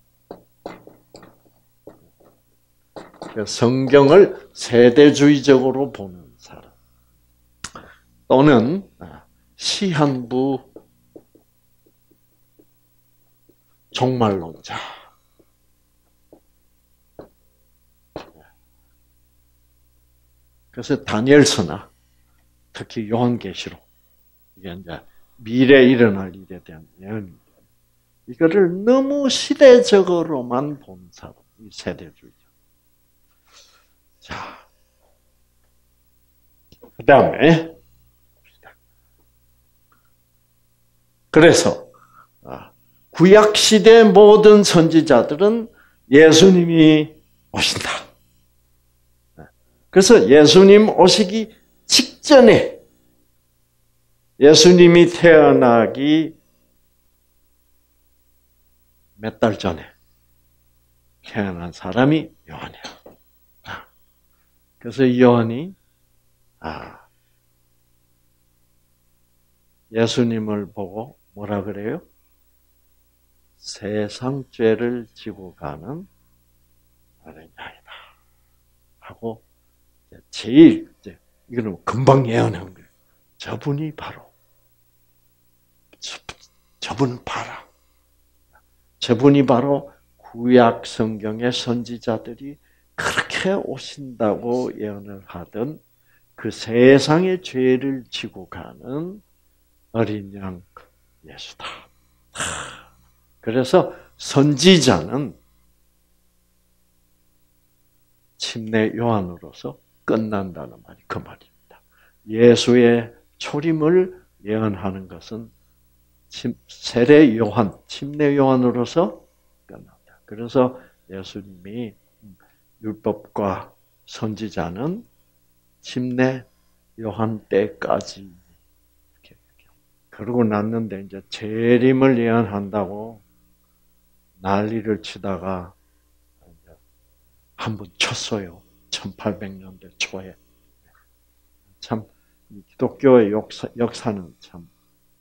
성경을 세대주의적으로 보는 사람. 또는 시한부 종말론자. 그래서 다니엘서나 특히 요한계시록 이게 이제 미래 일어날 일에 대한 예언인데 이거를 너무 시대적으로만 본 사람, 이 세대주의자. 자, 그 다음에 그래서 구약 시대 모든 선지자들은 예수님이 오신다. 그래서 예수님 오시기 직전에 예수님이 태어나기 몇 달 전에 태어난 사람이 요한이야. 그래서 요한이 아, 예수님을 보고 뭐라 그래요? 세상 죄를 지고 가는 어린 양이다. 하고 제일 이제 이거는 금방 예언한 거예요. 저분이 바로 저, 저분은 봐라. 저분이 바로 구약 성경의 선지자들이 그렇게 오신다고 예언을 하던 그 세상의 죄를 지고 가는 어린 양 예수다. 그래서 선지자는 침례 요한으로서 끝난다는 말이 그 말입니다. 예수의 초림을 예언하는 것은 세례 요한, 침례 요한으로서 끝난다. 그래서 예수님이 율법과 선지자는 침례 요한 때까지 이렇게 그러고 났는데 이제 재림을 예언한다고 난리를 치다가 한 번 쳤어요. 천팔백 년대 초에. 참 기독교의 역사, 역사는 참,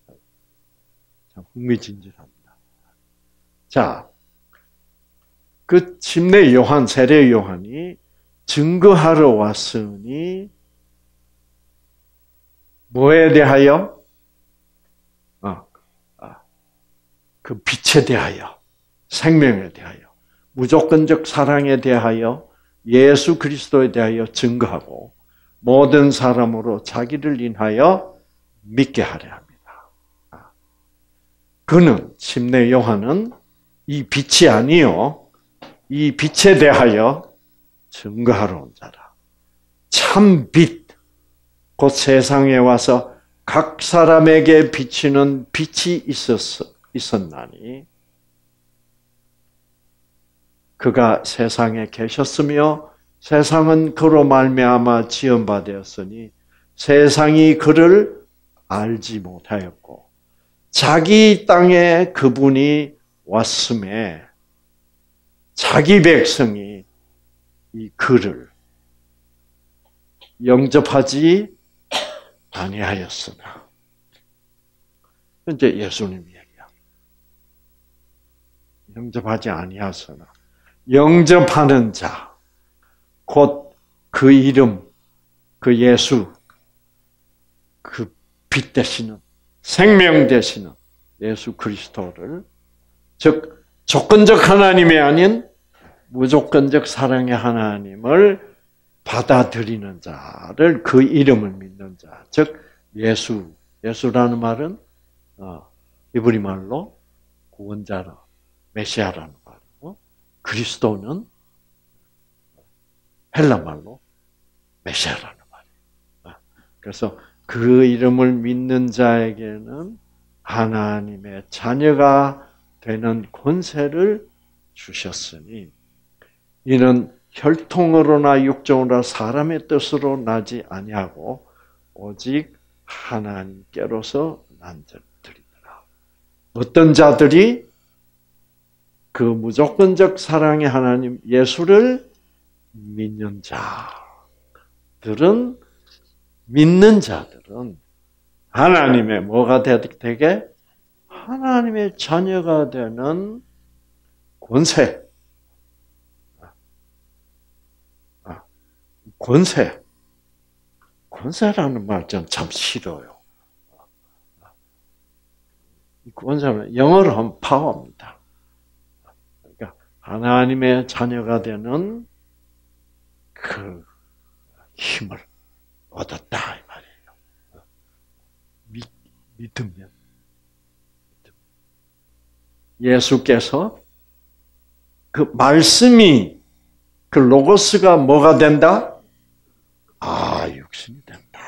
참 흥미진진합니다. 자, 그 침례 요한, 세례 요한이 증거하러 왔으니 뭐에 대하여? 아, 아, 그 빛에 대하여, 생명에 대하여, 무조건적 사랑에 대하여, 예수 그리스도에 대하여 증거하고 모든 사람으로 자기를 인하여 믿게 하려 합니다. 그는 침례 요한은 이 빛이 아니요, 이 빛에 대하여 증거하러 온 자라. 참 빛, 곧 세상에 와서 각 사람에게 비치는 빛이 있었, 있었나니 그가 세상에 계셨으며 세상은 그로 말미암아 지은 바 되었으니 세상이 그를 알지 못하였고 자기 땅에 그분이 왔음에 자기 백성이 이 그를 영접하지 아니하였으나 이제 예수님 얘기야. 영접하지 아니하였으나 영접하는 자, 곧 그 이름, 그 예수, 그 빛 되시는, 생명 되시는 예수 그리스도를, 즉 조건적 하나님이 아닌 무조건적 사랑의 하나님을 받아들이는 자를, 그 이름을 믿는 자, 즉 예수, 예수라는 말은 어, 이브리 말로 구원자라, 메시아라는 말이고, 그리스도는 헬라 말로 메시아라는 말이에요. 그래서 그 이름을 믿는 자에게는 하나님의 자녀가 되는 권세를 주셨으니 이는 혈통으로나 육정으로나 사람의 뜻으로 나지 아니하고 오직 하나님께로서 난 자들이더라. 어떤 자들이? 그 무조건적 사랑의 하나님 예수를 믿는 자들은, 믿는 자들은 하나님의 뭐가 되게? 하나님의 자녀가 되는 권세. 권세. 권세라는 말 전 참 싫어요. 권세는 영어로 하면 파워입니다. 그러니까 하나님의 자녀가 되는 그 힘을 얻었다 이 말이에요. 믿으면. 예수께서 그 말씀이, 그 로고스가 뭐가 된다? 아, 육신이 된다.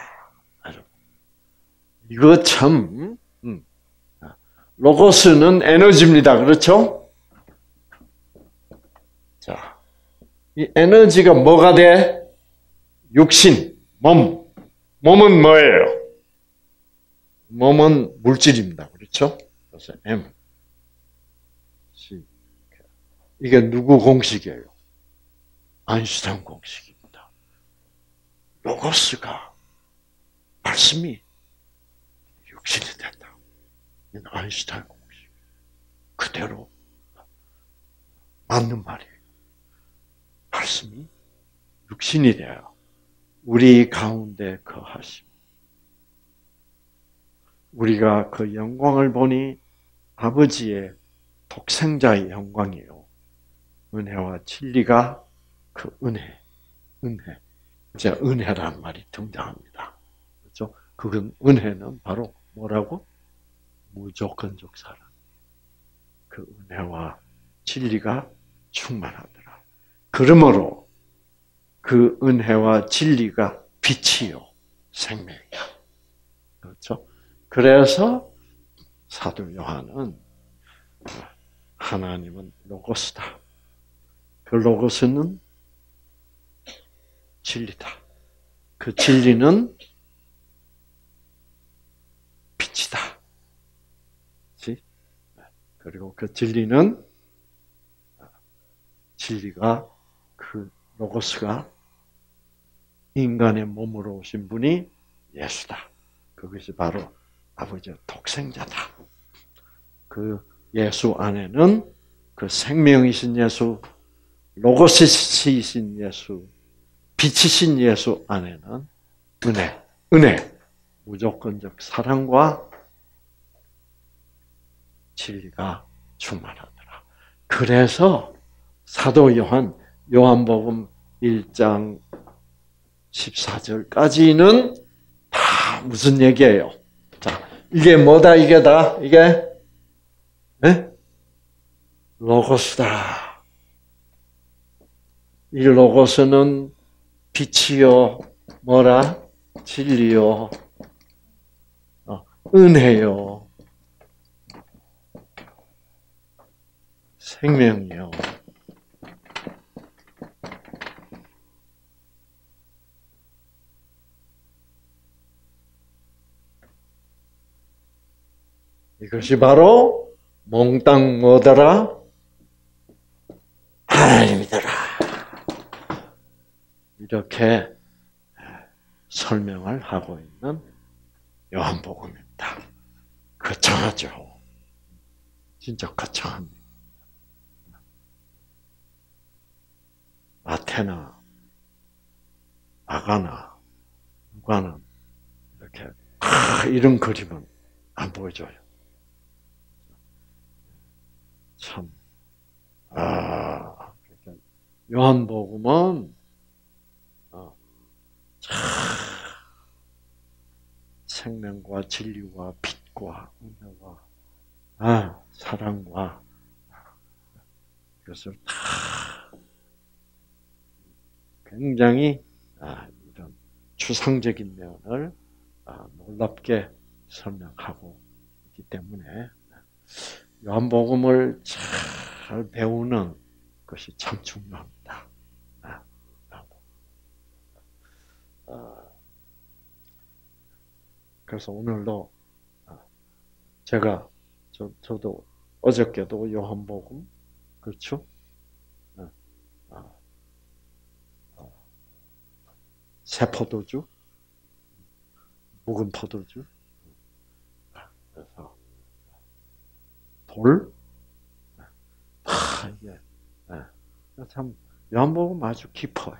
이거 참, 음. 로고스는 에너지입니다. 그렇죠? 자, 이 에너지가 뭐가 돼? 육신, 몸. 몸은 뭐예요? 몸은 물질입니다. 그렇죠? 그래서 M. 이게 누구 공식이에요? 아인슈타인 공식입니다. 로고스가, 말씀이 육신이 된다. 이건 아인슈타인 공식. 그대로 맞는 말이에요. 말씀이 육신이 돼요. 우리 가운데 거하심. 우리가 그 영광을 보니 아버지의 독생자의 영광이에요. 은혜와 진리가 그 은혜, 은혜. 이제 은혜란 말이 등장합니다. 그렇죠? 그건 은혜는 바로 뭐라고? 무조건적 사랑. 그 은혜와 진리가 충만하더라. 그러므로 그 은혜와 진리가 빛이요, 생명이야. 그렇죠? 그래서 사도 요한은 하나님은 로고스다. 그 로고스는 진리다. 그 진리는 빛이다. 그렇지? 그리고 그 진리는 진리가 그 로고스가 인간의 몸으로 오신 분이 예수다. 그것이 바로 아버지의 독생자다. 그 예수 안에는 그 생명이신 예수, 로고스이신 예수, 빛이신 예수 안에는 은혜, 은혜, 무조건적 사랑과 진리가 충만하더라. 그래서 사도 요한, 요한복음 일 장 십사 절까지는 다 무슨 얘기예요? 자, 이게 뭐다, 이게 다, 이게? 네? 로고스다. 이 로고스는 빛이요, 뭐라? 진리요, 어, 은혜요, 생명이요. 이것이 바로 몽땅 뭐더라? 하나님이더라. 이렇게 설명을 하고 있는 요한복음입니다. 거창하죠. 진짜 거창합니다. 마태나 마가나 누가는 이렇게 이런 그림은 안 보여줘요. 참, 아, 요한복음은 어, 참 생명과 진리와 빛과 은혜와 아, 사랑과 그것을 다 굉장히 아, 이런 추상적인 면을 아, 놀랍게 설명하고 있기 때문에 요한복음을 잘 배우는 것이 참 중요합니다. 아, 아, 그래서 오늘도 제가 저, 저도 어저께도 요한복음 그렇죠? 새 포도주, 묵은 포도주. 그래서 돌, 아, 이게 참 요한복음 아주 깊어요.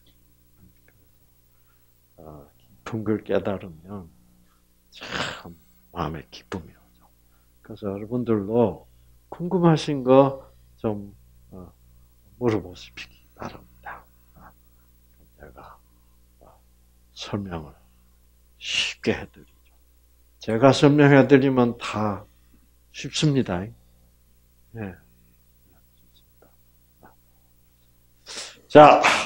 깊은 걸 깨달으면 참 마음에 기쁨이 오죠. 그래서 여러분들도 궁금하신 거 좀 물어보시기 바랍니다. 제가 설명을 쉽게 해드리죠. 제가 설명해 드리면 다 쉽습니다. 네. 자.